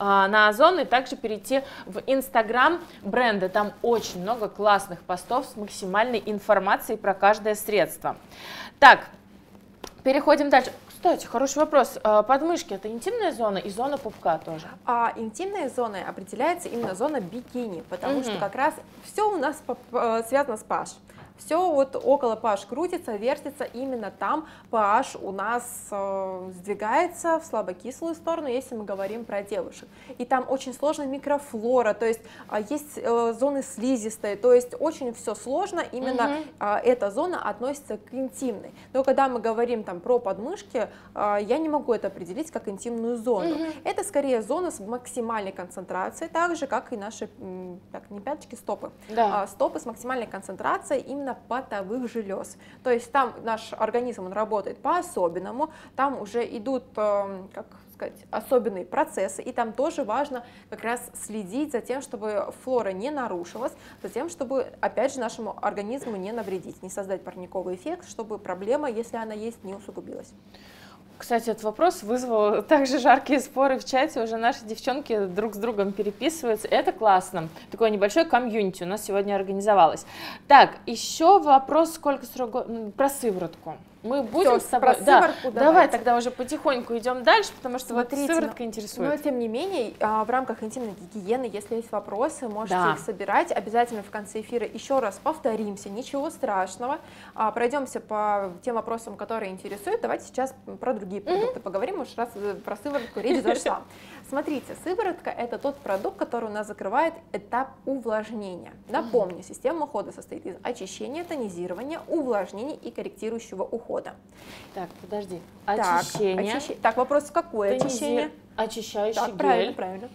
на Озон, и также перейти в Инстаграм бренда, там очень много классных постов с максимальной информацией про каждое средство. Так, переходим дальше. Кстати, хороший вопрос. Подмышки — это интимная зона и зона пупка тоже? Интимной зоной определяется именно зона бикини, потому что как раз все у нас связано с pH. Все вот около pH крутится, вертится, именно там pH у нас сдвигается в слабокислую сторону, если мы говорим про девушек. И там очень сложная микрофлора, то есть есть зоны слизистой, то есть очень все сложно, именно эта зона относится к интимной. Но когда мы говорим там про подмышки, я не могу это определить как интимную зону. Это скорее зона с максимальной концентрацией, так же как и наши, не пяточки, стопы. Стопы с максимальной концентрацией именно потовых желез. То есть там наш организм, он работает по-особенному, там уже идут, как сказать, особенные процессы, и там тоже важно как раз следить за тем, чтобы флора не нарушилась, за тем, чтобы, опять же, нашему организму не навредить, не создать парниковый эффект, чтобы проблема, если она есть, не усугубилась. Кстати, этот вопрос вызвал также жаркие споры в чате, уже наши девчонки друг с другом переписываются, это классно, такое небольшое комьюнити у нас сегодня организовалось. Так, еще вопрос, сколько срок, про сыворотку. Мы будем с тобой... Давай тогда уже потихоньку идем дальше, потому что вот сыворотка интересует. Но тем не менее, в рамках интимной гигиены, если есть вопросы, можете их собирать. Обязательно в конце эфира еще раз повторимся, ничего страшного. Пройдемся по тем вопросам, которые интересуют. Давайте сейчас про другие продукты поговорим, уж раз про сыворотку речь зашла. Смотрите, сыворотка — это тот продукт, который у нас закрывает этап увлажнения. Напомню, система ухода состоит из очищения, тонизирования, увлажнения и корректирующего ухода. Так, подожди. Очищение. Так, вопрос, какое очищение? Очищающий гель. Правильно.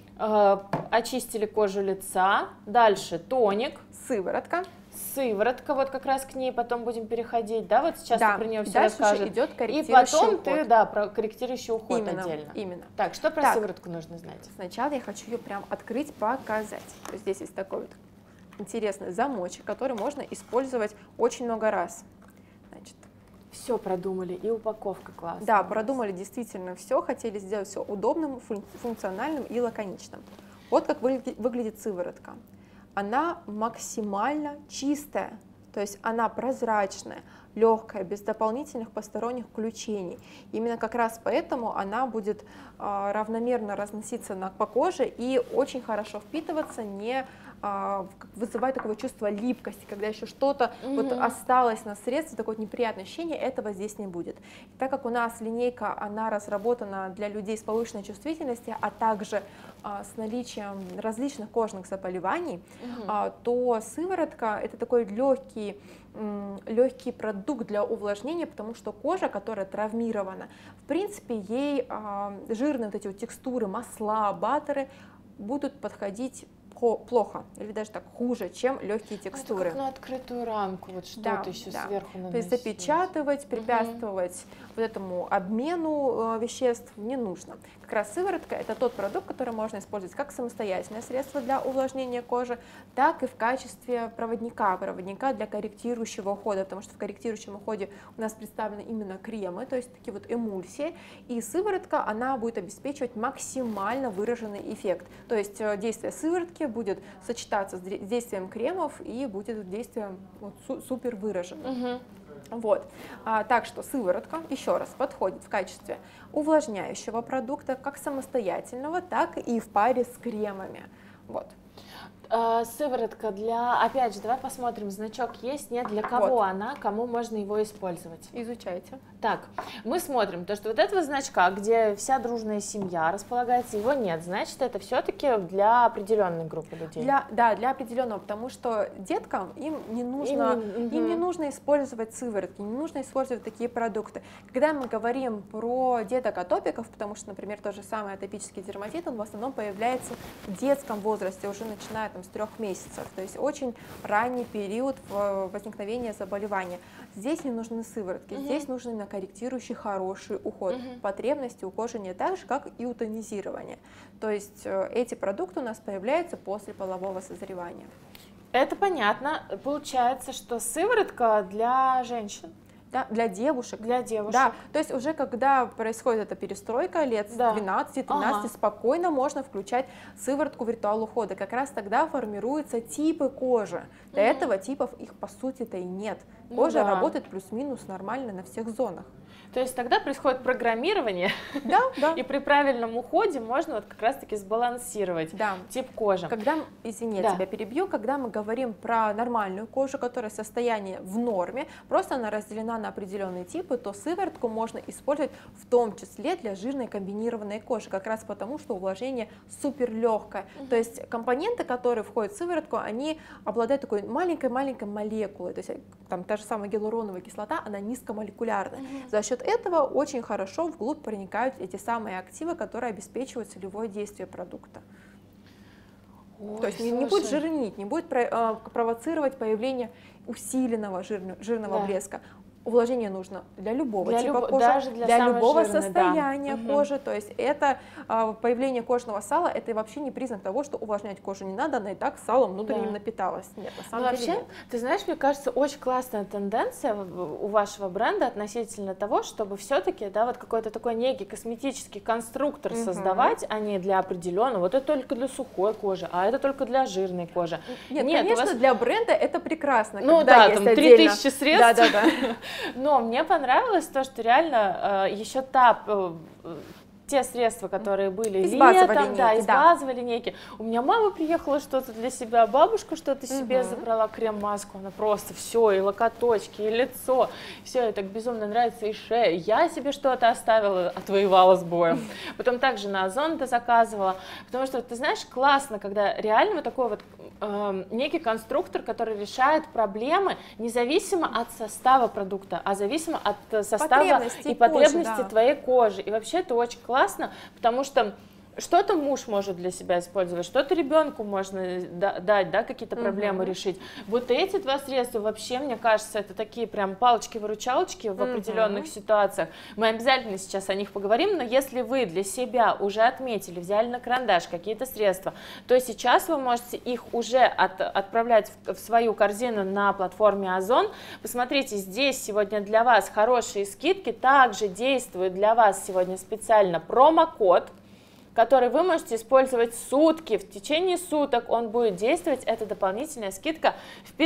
Очистили кожу лица. Дальше тоник. Сыворотка, вот как раз к ней потом будем переходить, да, вот сейчас ты про нее все расскажешь. Идет и потом ты, про корректирующий уход отдельно. Именно. Так, что про сыворотку нужно знать? Сначала я хочу ее прям открыть, показать. Здесь есть такой вот интересный замочек, который можно использовать очень много раз. Значит, все продумали, и упаковка классная. Да, продумали действительно все, хотели сделать все удобным, функциональным и лаконичным. Вот как выглядит сыворотка. Она максимально чистая, То есть она прозрачная, легкая, без дополнительных посторонних включений. Именно как раз поэтому она будет равномерно разноситься по коже и очень хорошо впитываться, не вызывает такое чувство липкости, когда еще что-то вот осталось на средстве, такое неприятное ощущение, этого здесь не будет. И так как у нас линейка, она разработана для людей с повышенной чувствительностью, а также с наличием различных кожных заболеваний, то сыворотка это такой легкий продукт для увлажнения, потому что кожа, которая травмирована, в принципе, ей жирные вот эти вот текстуры, масла, баттеры будут подходить плохо или даже так хуже, чем легкие текстуры. Это как на открытую рамку, вот что-то еще сверху наносить. То есть запечатывать, препятствовать вот этому обмену веществ не нужно. Как раз сыворотка это тот продукт, который можно использовать как самостоятельное средство для увлажнения кожи, так и в качестве проводника для корректирующего ухода, потому что в корректирующем уходе у нас представлены именно кремы, то есть такие вот эмульсии, и сыворотка, она будет обеспечивать максимально выраженный эффект, то есть действие сыворотки будет сочетаться с действием кремов и будет действием вот, супер выраженным. Вот. Так что сыворотка, еще раз, подходит в качестве увлажняющего продукта, как самостоятельного, так и в паре с кремами. Вот. Сыворотка для, опять же, давай посмотрим, значок есть, нет, для кого она, кому можно его использовать. Изучайте. Так, мы смотрим, то, что вот этого значка, где вся дружная семья располагается, его нет, значит, это все-таки для определенной группы людей. Для определенного, потому что деткам им не нужно использовать сыворотки, не нужно использовать такие продукты. Когда мы говорим про деток-атопиков, потому что, например, тот же самый атопический дерматит, он в основном появляется в детском возрасте, уже начиная с 3 месяцев, то есть очень ранний период возникновения заболевания. Здесь не нужны сыворотки, здесь нужен именно корректирующий хороший уход. Потребности у кожи не так же, как и у тонизирования. То есть эти продукты у нас появляются после полового созревания. Это понятно. Получается, что сыворотка для женщин. Да, для девушек. Да, то есть уже когда происходит эта перестройка лет с 12-13, спокойно можно включать сыворотку в ритуал ухода. Как раз тогда формируются типы кожи. До этого типов их по сути-то и нет. Кожа работает плюс-минус нормально на всех зонах. То есть тогда происходит программирование, и при правильном уходе можно вот как раз-таки сбалансировать тип кожи. Извини, я тебя перебью, когда мы говорим про нормальную кожу, которая состояние в норме, просто она разделена на определенные типы, то сыворотку можно использовать в том числе для жирной комбинированной кожи, как раз потому, что увлажнение супер легкое. То есть компоненты, которые входят в сыворотку, они обладают такой маленькой-маленькой молекулой, то есть там та же самая гиалуроновая кислота, она низкомолекулярная. За счет этого очень хорошо вглубь проникают эти самые активы, которые обеспечивают целевое действие продукта. То есть не будет жирнить, не будет провоцировать появление усиленного жирного блеска. Увлажнение нужно для любого типа кожи, даже для любого жирной, состояния кожи. То есть это появление кожного сала, это вообще не признак того, что увлажнять кожу не надо, она и так салом внутренним напиталась. Нет, на самом деле нет. Ты знаешь, мне кажется, очень классная тенденция у вашего бренда относительно того, чтобы все-таки вот какой-то такой некий косметический конструктор создавать, а не для определенного. Вот это только для сухой кожи, а это только для жирной кожи. Нет, конечно, для бренда это прекрасно. Ну да, там 3000 средств. Но мне понравилось то, что реально еще те средства, которые были из базовой линейки. У меня мама приехала что-то для себя, бабушка что-то себе забрала, крем-маску, она просто все, и локоточки, и лицо, все, ей так безумно нравится, и шея. Я себе что-то оставила, отвоевала с боем. Потом также на Озон это заказывала, потому что, ты знаешь, классно, когда реально вот такой вот некий конструктор, который решает проблемы независимо от состава продукта, а зависимо от состава и потребностей твоей кожи. И вообще это очень классно, потому что что-то муж может для себя использовать, что-то ребенку можно дать, какие-то проблемы решить. Вот эти два средства вообще, мне кажется, это такие прям палочки-выручалочки в определенных ситуациях. Мы обязательно сейчас о них поговорим, но если вы для себя уже отметили, взяли на карандаш какие-то средства, то сейчас вы можете их уже отправлять в свою корзину на платформе Озон. Посмотрите, здесь сегодня для вас хорошие скидки, также действует для вас сегодня специально промокод. который вы можете использовать сутки. В течение суток он будет действовать. Это дополнительная скидка в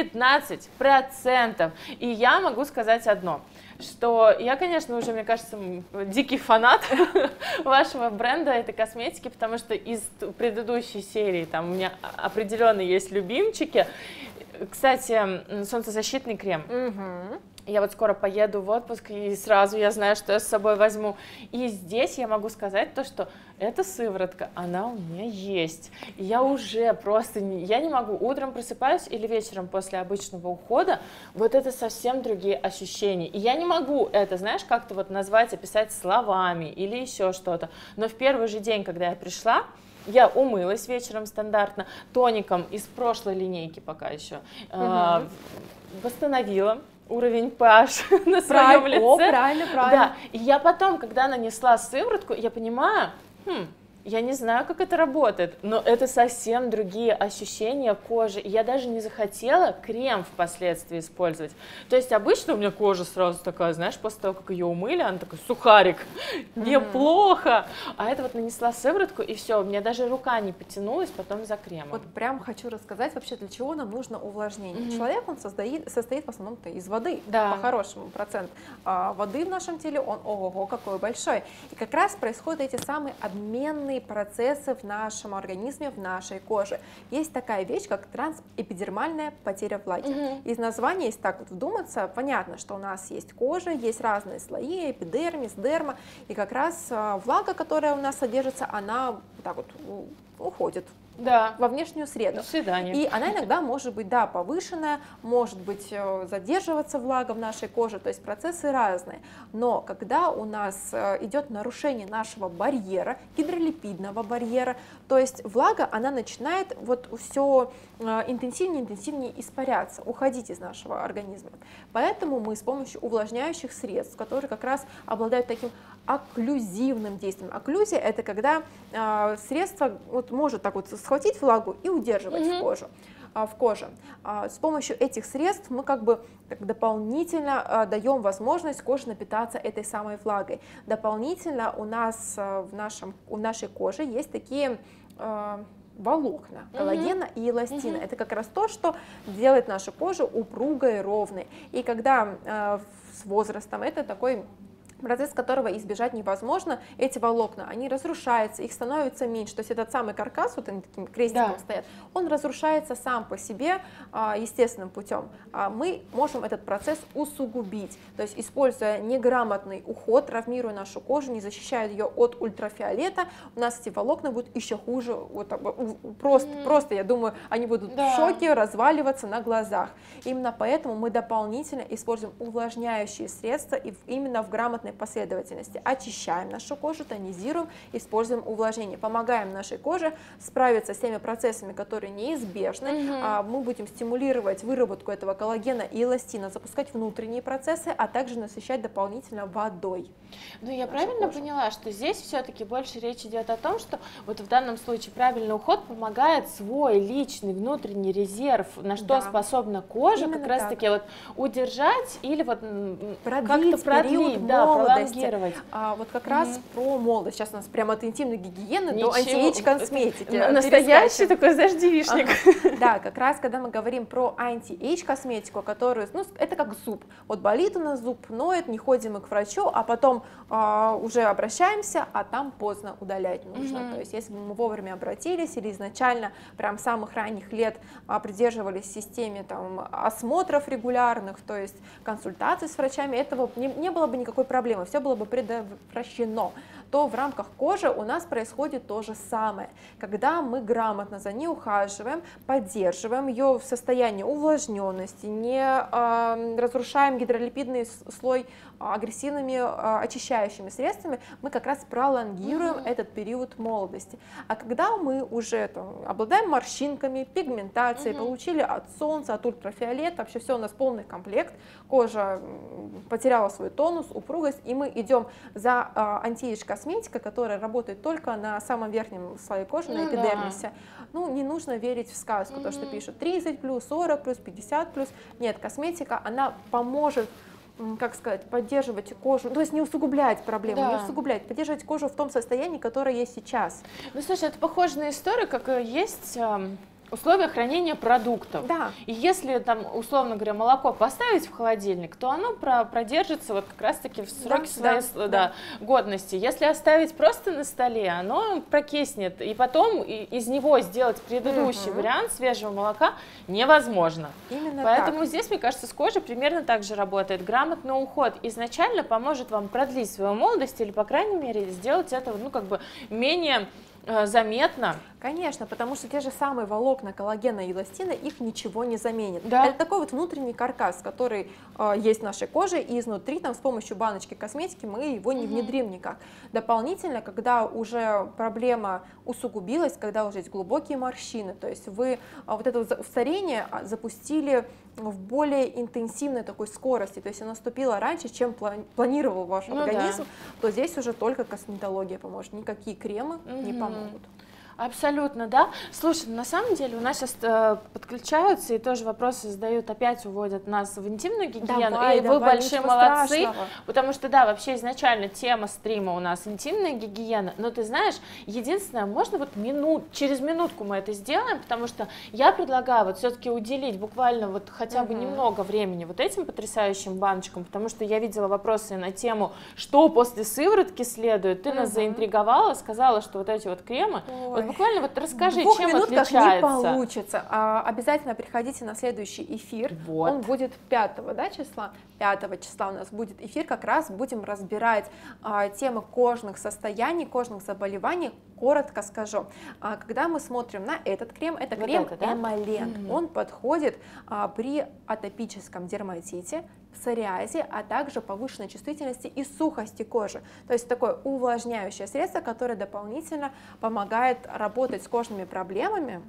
15%. И я могу сказать одно, что я, конечно, уже, мне кажется, дикий фанат вашего бренда этой косметики, потому что из предыдущей серии там у меня определенно есть любимчики. Кстати, солнцезащитный крем. Я вот скоро поеду в отпуск, и сразу я знаю, что я с собой возьму. И здесь я могу сказать то, что эта сыворотка, она у меня есть. И я уже просто, я не могу, утром просыпаюсь или вечером после обычного ухода, вот это совсем другие ощущения. И я не могу это, знаешь, как-то вот назвать, описать словами или еще что-то. Но в первый же день, когда я пришла, я умылась вечером стандартно тоником из прошлой линейки пока еще, восстановила уровень pH на своем лице. Правильно. Да. И я потом, когда нанесла сыворотку, я понимаю, я не знаю, как это работает, но это совсем другие ощущения кожи. И я даже не захотела крем впоследствии использовать. То есть обычно у меня кожа сразу такая, знаешь, после того, как ее умыли, она такая, сухарик, неплохо. А это вот нанесла сыворотку, и все, у меня даже рука не потянулась потом за кремом. Вот прям хочу рассказать вообще, для чего нам нужно увлажнение. Человек, он состоит в основном-то из воды, по-хорошему, процент воды в нашем теле, он ого-го какой большой. И как раз происходят эти самые обменные процессы в нашем организме, в нашей коже. Есть такая вещь, как трансэпидермальная потеря влаги. Из названия, если так вот вдуматься, понятно, что у нас есть кожа, есть разные слои, эпидермис, дерма, и как раз влага, которая у нас содержится, она так вот уходит во внешнюю среду. До свидания. И она иногда может быть, повышенная, может быть задерживаться влага в нашей коже, то есть процессы разные. Но когда у нас идет нарушение нашего барьера, гидролипидного барьера, то есть влага, она начинает вот все интенсивнее испаряться, уходить из нашего организма. Поэтому мы с помощью увлажняющих средств, которые как раз обладают таким окклюзивным действием. Окклюзия — это когда средство может так вот схватить влагу и удерживать в коже. С помощью этих средств мы как бы дополнительно даем возможность коже напитаться этой самой влагой. Дополнительно у нас в нашей коже есть такие волокна коллагена и эластина. Это как раз то, что делает нашу кожу упругой, ровной. И когда с возрастом, это такой процесс, которого избежать невозможно, эти волокна, они разрушаются, их становится меньше, то есть этот самый каркас, вот они таким крестиком стоят, он разрушается сам по себе естественным путем. Мы можем этот процесс усугубить, то есть используя неграмотный уход, травмируя нашу кожу, не защищая ее от ультрафиолета, у нас эти волокна будут еще хуже, просто, я думаю, они будут в шоке, разваливаться на глазах. Именно поэтому мы дополнительно используем увлажняющие средства и именно в грамотной последовательности. Очищаем нашу кожу, тонизируем, используем увлажнение, помогаем нашей коже справиться с теми процессами, которые неизбежны. Мы будем стимулировать выработку этого коллагена и эластина, запускать внутренние процессы, а также насыщать дополнительно водой. Ну, я правильно поняла, что здесь все-таки больше речь идет о том, что вот в данном случае правильный уход помогает свой личный внутренний резерв, на что способна кожа, как раз-таки вот удержать или вот как-то продлить, пролонгировать. Вот как раз про молодость. Сейчас у нас прямо от интимной гигиены до анти-эйдж косметики. Настоящий такой, знаешь, девичник. Да, как раз когда мы говорим про анти-эйдж косметику, которую, это как зуб. Вот болит у нас зуб, ноет, не ходим мы к врачу, а потом уже обращаемся, а там поздно удалять нужно. То есть если бы мы вовремя обратились или изначально прям с самых ранних лет придерживались системе осмотров регулярных, то есть консультаций с врачами, этого не было бы никакой проблемы, все было бы предотвращено. То в рамках кожи у нас происходит то же самое. Когда мы грамотно за ней ухаживаем, поддерживаем ее в состоянии увлажненности, не разрушаем гидролипидный слой агрессивными очищающими средствами, мы как раз пролонгируем этот период молодости. А когда мы уже обладаем морщинками, пигментацией, получили от солнца, от ультрафиолета, вообще все у нас полный комплект, кожа потеряла свой тонус, упругость, и мы идем за анти-эйдж косметикой, которая работает только на самом верхнем слое кожи, на эпидермисе. Не нужно верить в сказку, то, что пишут 30+, 40+, 50+. Нет, косметика, она поможет как сказать, поддерживать кожу, то есть не усугублять проблему, не усугублять, поддерживать кожу в том состоянии, которое есть сейчас. Ну, слушай, это похоже на историю, как есть условия хранения продуктов. Да. И если там, условно говоря, молоко поставить в холодильник, то оно продержится вот как раз-таки в сроки своей годности. Если оставить просто на столе, оно прокиснет, и потом из него сделать предыдущий вариант свежего молока невозможно. Именно Поэтому так. здесь, мне кажется, с кожей примерно так же работает. Грамотный уход изначально поможет вам продлить свою молодость или, по крайней мере, сделать это, ну, как бы менее заметно. Конечно, потому что те же самые волокна коллагена и эластина, их ничего не заменит. Да. Это такой вот внутренний каркас, который есть в нашей коже, и изнутри там с помощью баночки косметики мы его не внедрим никак. Дополнительно, когда уже проблема усугубилась, когда уже есть глубокие морщины, то есть вы вот это старение запустили в более интенсивной такой скорости, то есть оно наступило раньше, чем планировал ваш организм, то здесь уже только косметология поможет, никакие кремы не помогут. Абсолютно, да. Слушай, на самом деле у нас сейчас подключаются и тоже вопросы задают, опять уводят нас в интимную гигиену. Давай, и вы большие молодцы, страшного. потому что, да, вообще изначально тема стрима у нас интимная гигиена, но ты знаешь, единственное, можно вот через минутку мы это сделаем, потому что я предлагаю вот все-таки уделить буквально вот хотя бы немного времени вот этим потрясающим баночкам, потому что я видела вопросы на тему, что после сыворотки следует. Ты нас заинтриговала, сказала, что вот эти вот кремы, вот буквально вот расскажи, чем отличается. Не получится. Обязательно приходите на следующий эфир. Вот. Он будет 5 числа. 5 числа у нас будет эфир. Как раз будем разбирать темы кожных состояний, кожных заболеваний. Коротко скажу. Когда мы смотрим на этот крем, это вот крем Эмолент. Он подходит при атопическом дерматите, псориазе, а также повышенной чувствительности и сухости кожи. То есть такое увлажняющее средство, которое дополнительно помогает работать с кожными проблемами.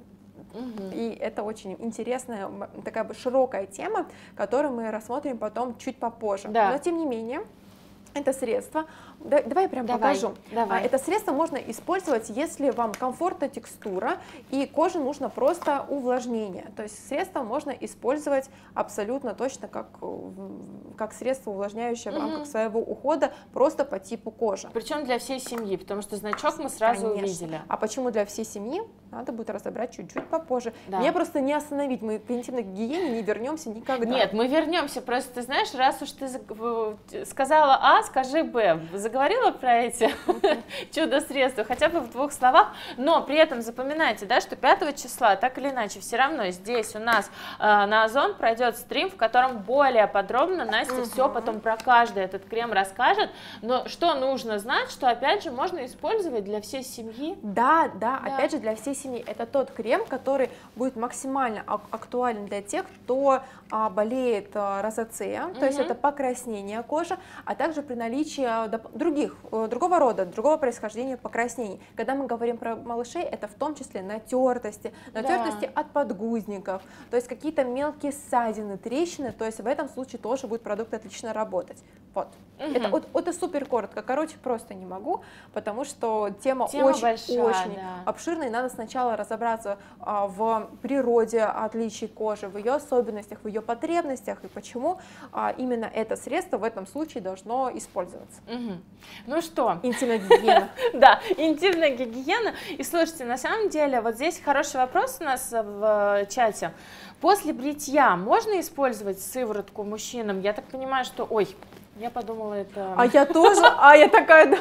И это очень интересная, такая бы широкая тема, которую мы рассмотрим потом чуть попозже. Но тем не менее, это средство, давай я прям покажу. Это средство можно использовать, если вам комфортна текстура и коже нужно просто увлажнение. То есть средство можно использовать абсолютно точно как средство увлажняющее в рамках своего ухода, просто по типу кожи. Причем для всей семьи, потому что значок мы сразу увидели. А почему для всей семьи? Надо будет разобрать чуть-чуть попозже. Меня просто не остановить, мы к интимной гигиене не вернемся никогда. Нет, мы вернемся, просто ты знаешь, раз уж ты сказала А, скажи Б. Заговорила про эти чудо-средства, хотя бы в 2 словах, но при этом запоминайте, да, что 5 числа, так или иначе, все равно здесь у нас на Озон пройдет стрим, в котором более подробно Настя все потом про каждый этот крем расскажет, но что нужно знать, что опять же можно использовать для всей семьи. Да, опять же для всей семьи. Это тот крем, который будет максимально актуален для тех, кто болеет розацея, то есть это покраснение кожи, а также при наличии другого рода, другого происхождения покраснений. Когда мы говорим про малышей, это в том числе натертости от подгузников, то есть какие-то мелкие ссадины, трещины, то есть в этом случае тоже будет продукт отлично работать. Вот. Это супер коротко, короче, просто не могу, потому что тема очень обширная, и надо сначала разобраться в природе отличий кожи, в ее особенностях, в ее потребностях и почему именно это средство в этом случае должно использоваться. Ну что? Интимная гигиена. Да, интимная гигиена. И слушайте, на самом деле, вот здесь хороший вопрос у нас в чате. После бритья можно использовать сыворотку мужчинам? Я так понимаю, что... Ой, я подумала, это... А я тоже, я такая...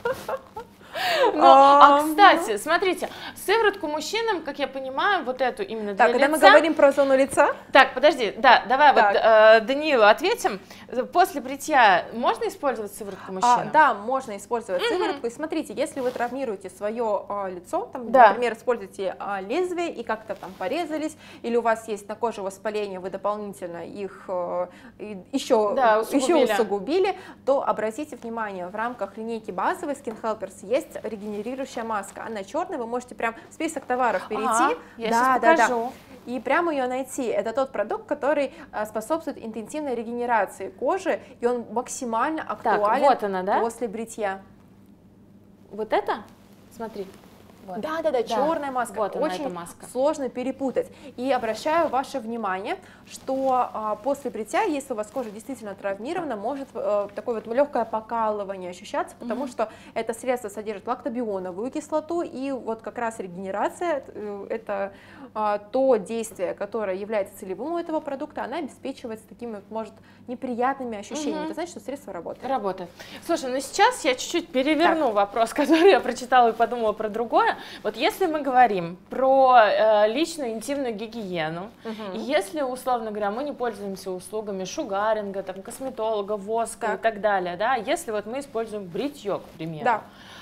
Кстати, смотрите, сыворотку мужчинам, как я понимаю, вот эту именно для лица. Когда мы говорим про зону лица. Так, подожди, давай вот Даниилу ответим. После бритья можно использовать сыворотку мужчинам? Да, можно использовать сыворотку. И смотрите, если вы травмируете свое лицо, например, используете лезвие и как-то там порезались, или у вас есть на коже воспаление, вы дополнительно их еще усугубили, то обратите внимание, в рамках линейки базовой Skin Helpers есть регенерирующая маска. Она черная, вы можете прям в список товаров перейти. Я сейчас покажу. И прямо ее найти. Это тот продукт, который способствует интенсивной регенерации кожи, и он максимально актуален вот она, да? после бритья. Вот это? Смотри. Вот. Да, черная маска. Вот очень маска. Сложно перепутать. И обращаю ваше внимание, что после бритья, если у вас кожа действительно травмирована, может такое вот легкое покалывание ощущаться, потому что это средство содержит лактобионовую кислоту, и вот как раз регенерация, это то действие, которое является целевым у этого продукта, она обеспечивается такими, вот, может, неприятными ощущениями. Это значит, что средство работает. Работает. Слушай, ну сейчас я чуть-чуть переверну вопрос, который я прочитала и подумала про другое. Вот если мы говорим про личную интимную гигиену, и если, условно говоря, мы не пользуемся услугами шугаринга, там, косметолога, воска и так далее, да, если вот мы используем бритье, к примеру,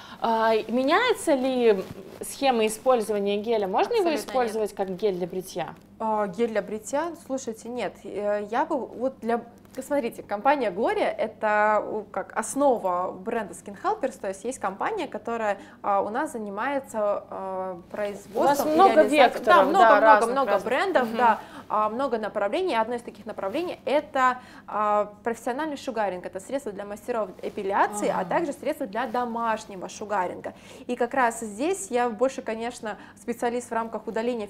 меняется ли схема использования геля? Можно его использовать как гель для бритья? Гель для бритья? Слушайте, нет. Я бы вот для... Смотрите, компания Gloria — это как основа бренда Skin Helpers, то есть компания, которая у нас занимается производством. У вас много векторов, много брендов, много направлений. Одно из таких направлений — это профессиональный шугаринг, это средство для мастеров эпиляции, а также средство для домашнего шугаринга. И как раз здесь я больше, конечно, специалист в рамках удаления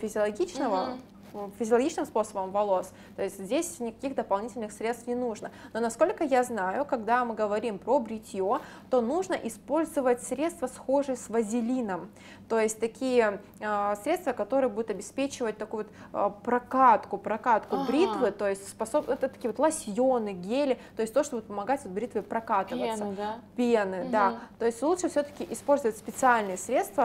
физиологичным способом волос, то есть здесь никаких дополнительных средств не нужно. Но насколько я знаю, когда мы говорим про бритье, то нужно использовать средства, схожие с вазелином, то есть такие средства, которые будут обеспечивать такую вот прокатку бритвы, то есть это такие вот лосьоны, гели, то есть то, что будет помогать вот бритве прокатываться. Пены, да. То есть лучше все-таки использовать специальные средства,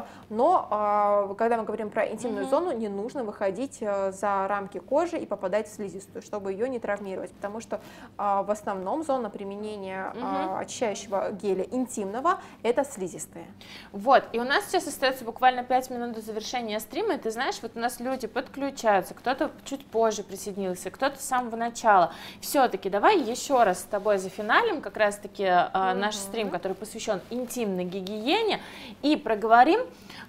но когда мы говорим про интимную зону, не нужно выходить за рамки кожи и попадать в слизистую, чтобы ее не травмировать, потому что в основном зона применения очищающего геля интимного — это слизистые. Вот, и у нас сейчас остается буквально 5 минут до завершения стрима, и ты знаешь, вот у нас люди подключаются, кто-то чуть позже присоединился, кто-то с самого начала. Все-таки давай еще раз с тобой зафиналим как раз-таки наш стрим, который посвящен интимной гигиене, и проговорим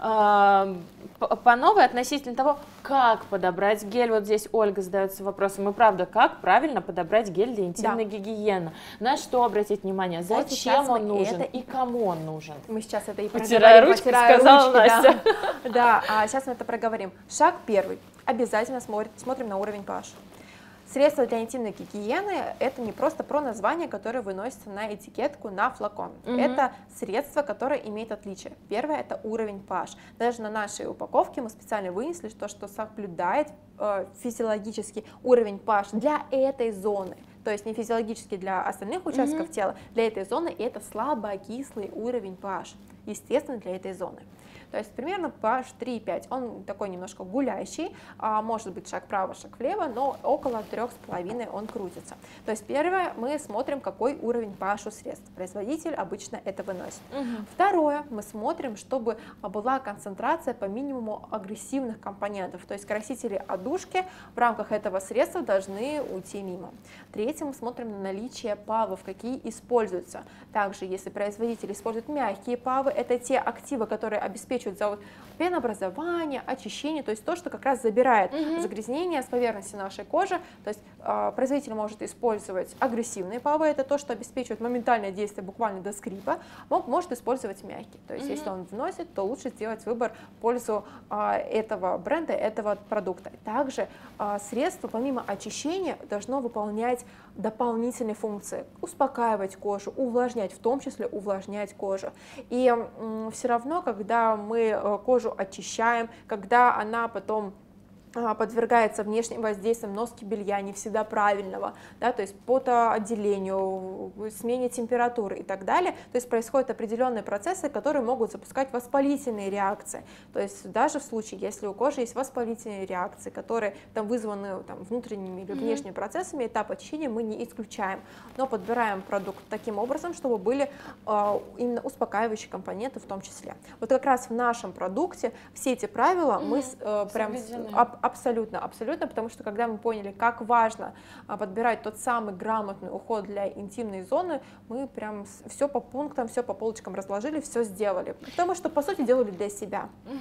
по новой относительно того, как подобрать гель. Вот здесь Ольга задается вопросом, и правда, как правильно подобрать гель для интимной гигиены? На что обратить внимание? Зачем он нужен и кому он нужен? Мы сейчас это и проговорим. Потирая ручки, сказала Настя. Да, сейчас мы это проговорим. Шаг первый. Обязательно смотрим на уровень pH. Средства для интимной гигиены — это не просто про название, которое выносится на этикетку, на флакон. Это средство, которое имеет отличие. Первое — это уровень pH. Даже на нашей упаковке мы специально вынесли то, что соблюдает физиологический уровень pH для этой зоны. То есть не физиологически для остальных участков тела, для этой зоны это слабокислый уровень pH, естественно, для этой зоны. То есть примерно pH 3,5, он такой немножко гуляющий, может быть шаг вправо, шаг влево, но около 3,5 он крутится. То есть первое, мы смотрим, какой уровень pH у средств. Производитель обычно это выносит. Второе, мы смотрим, чтобы была концентрация по минимуму агрессивных компонентов, то есть красители одушки в рамках этого средства должны уйти мимо. Третье, мы смотрим на наличие ПАВов, какие используются. Также, если производитель использует мягкие ПАВы, это те активы, которые обеспечивают пенообразование, очищение, то есть то, что как раз забирает загрязнение с поверхности нашей кожи. То есть производитель может использовать агрессивные ПАВы, это то, что обеспечивает моментальное действие буквально до скрипа, может использовать мягкие. То есть если он вносит, то лучше сделать выбор в пользу этого бренда, этого продукта. Также средство помимо очищения должно выполнять дополнительные функции, успокаивать кожу, увлажнять, в том числе увлажнять кожу. И все равно, когда мы кожу очищаем, когда она потом подвергается внешним воздействиям носки белья не всегда правильного, да, то есть потоотделению, смене температуры и так далее, то есть происходят определенные процессы, которые могут запускать воспалительные реакции, то есть даже в случае, если у кожи есть воспалительные реакции, которые там вызваны внутренними или внешними процессами, этап очищения мы не исключаем, но подбираем продукт таким образом, чтобы были именно успокаивающие компоненты в том числе. Вот как раз в нашем продукте все эти правила мы прям абсолютно, потому что когда мы поняли, как важно подбирать тот самый грамотный уход для интимной зоны, мы прям все по пунктам, все по полочкам разложили, все сделали, потому что по сути делали для себя.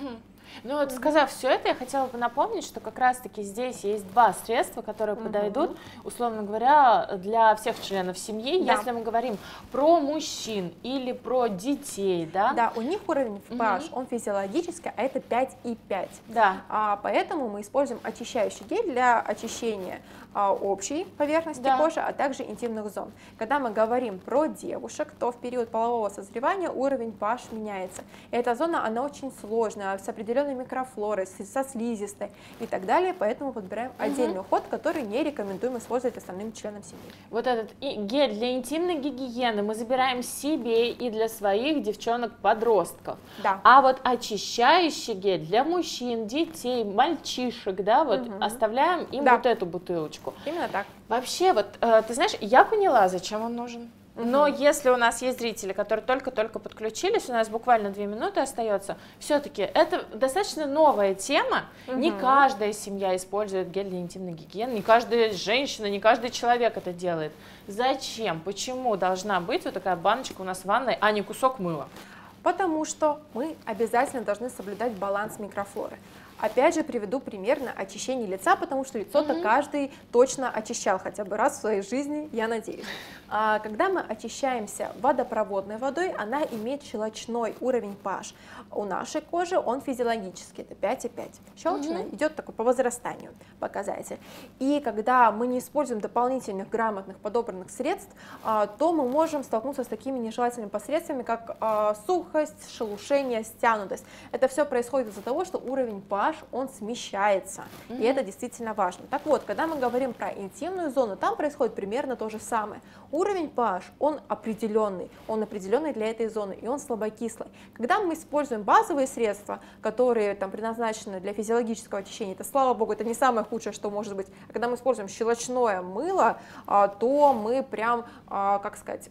Ну вот, сказав все это, я хотела бы напомнить, что как раз-таки здесь есть два средства, которые подойдут, условно говоря, для всех членов семьи. Да. Если мы говорим про мужчин или про детей, да? Да, у них уровень в pH, он физиологический, а это 5,5. Да. Поэтому мы используем очищающий гель для очищения общей поверхности кожи, а также интимных зон. Когда мы говорим про девушек, то в период полового созревания уровень pH меняется. И эта зона, она очень сложная, с определенной микрофлорой, со слизистой и так далее, поэтому подбираем отдельный уход, который не рекомендуем использовать остальным членам семьи. Вот этот гель для интимной гигиены мы забираем себе и для своих девчонок-подростков. Да. А вот очищающий гель для мужчин, детей, мальчишек, да, вот оставляем им вот эту бутылочку. Именно так. Вообще, вот, ты знаешь, я поняла, зачем он нужен. Но если у нас есть зрители, которые только-только подключились, у нас буквально 2 минуты остается, все-таки это достаточно новая тема. Не каждая семья использует гель для интимной гигиены, не каждая женщина, не каждый человек это делает. Зачем? Почему должна быть вот такая баночка у нас в ванной, а не кусок мыла? Потому что мы обязательно должны соблюдать баланс микрофлоры. Опять же, приведу пример на очищение лица, потому что лицо-то каждый точно очищал хотя бы раз в своей жизни, я надеюсь. Когда мы очищаемся водопроводной водой, она имеет щелочной уровень pH. У нашей кожи он физиологический, это 5,5. Щелочная идет такой по возрастанию показатель. И когда мы не используем дополнительных грамотных подобранных средств, то мы можем столкнуться с такими нежелательными последствиями, как сухость, шелушение, стянутость. Это все происходит из-за того, что уровень pH он смещается, и это действительно важно. Так вот, когда мы говорим про интимную зону, там происходит примерно то же самое. Уровень pH, он определенный для этой зоны, и он слабокислый. Когда мы используем базовые средства, которые там предназначены для физиологического очищения, это, слава богу, это не самое худшее, что может быть. А когда мы используем щелочное мыло, то мы прям, как сказать,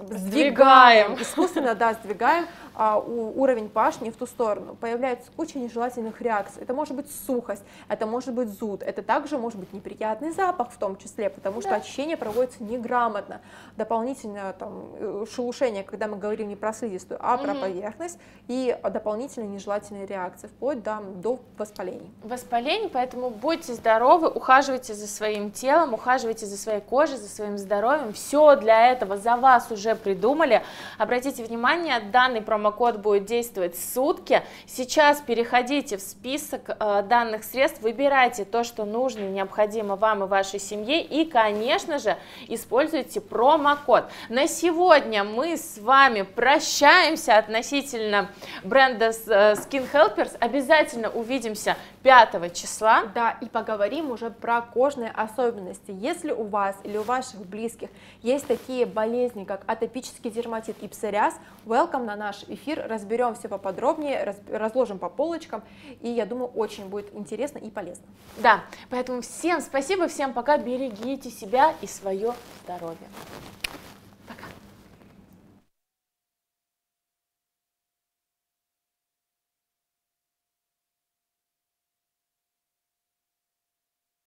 сдвигаем, искусственно, сдвигаем уровень pH не в ту сторону. Появляется куча нежелательных реакций. Это может быть сухость, это может быть зуд, это также может быть неприятный запах в том числе, потому что очищение проводится неграмотно. Дополнительное шелушение, когда мы говорим не про слизистую, а про поверхность, и дополнительные нежелательные реакции, вплоть до воспалений. Воспалений, поэтому будьте здоровы, ухаживайте за своим телом, ухаживайте за своей кожей, за своим здоровьем. Все для этого за вас уже придумали. Обратите внимание, данный промокод будет действовать сутки. Сейчас переходите в список данных средств, выбирайте то, что нужно и необходимо вам и вашей семье, и, конечно же, используйте промокод. На сегодня мы с вами прощаемся относительно бренда Skin Helpers. Обязательно увидимся 5 числа. Да, и поговорим уже про кожные особенности. Если у вас или у ваших близких есть такие болезни, как атопический дерматит и псориаз, welcome на наш эфир, разберем все поподробнее, разложим по полочкам, и я думаю, очень будет интересно и полезно. Да, поэтому всем спасибо, всем пока, берегите себя и свое здоровье.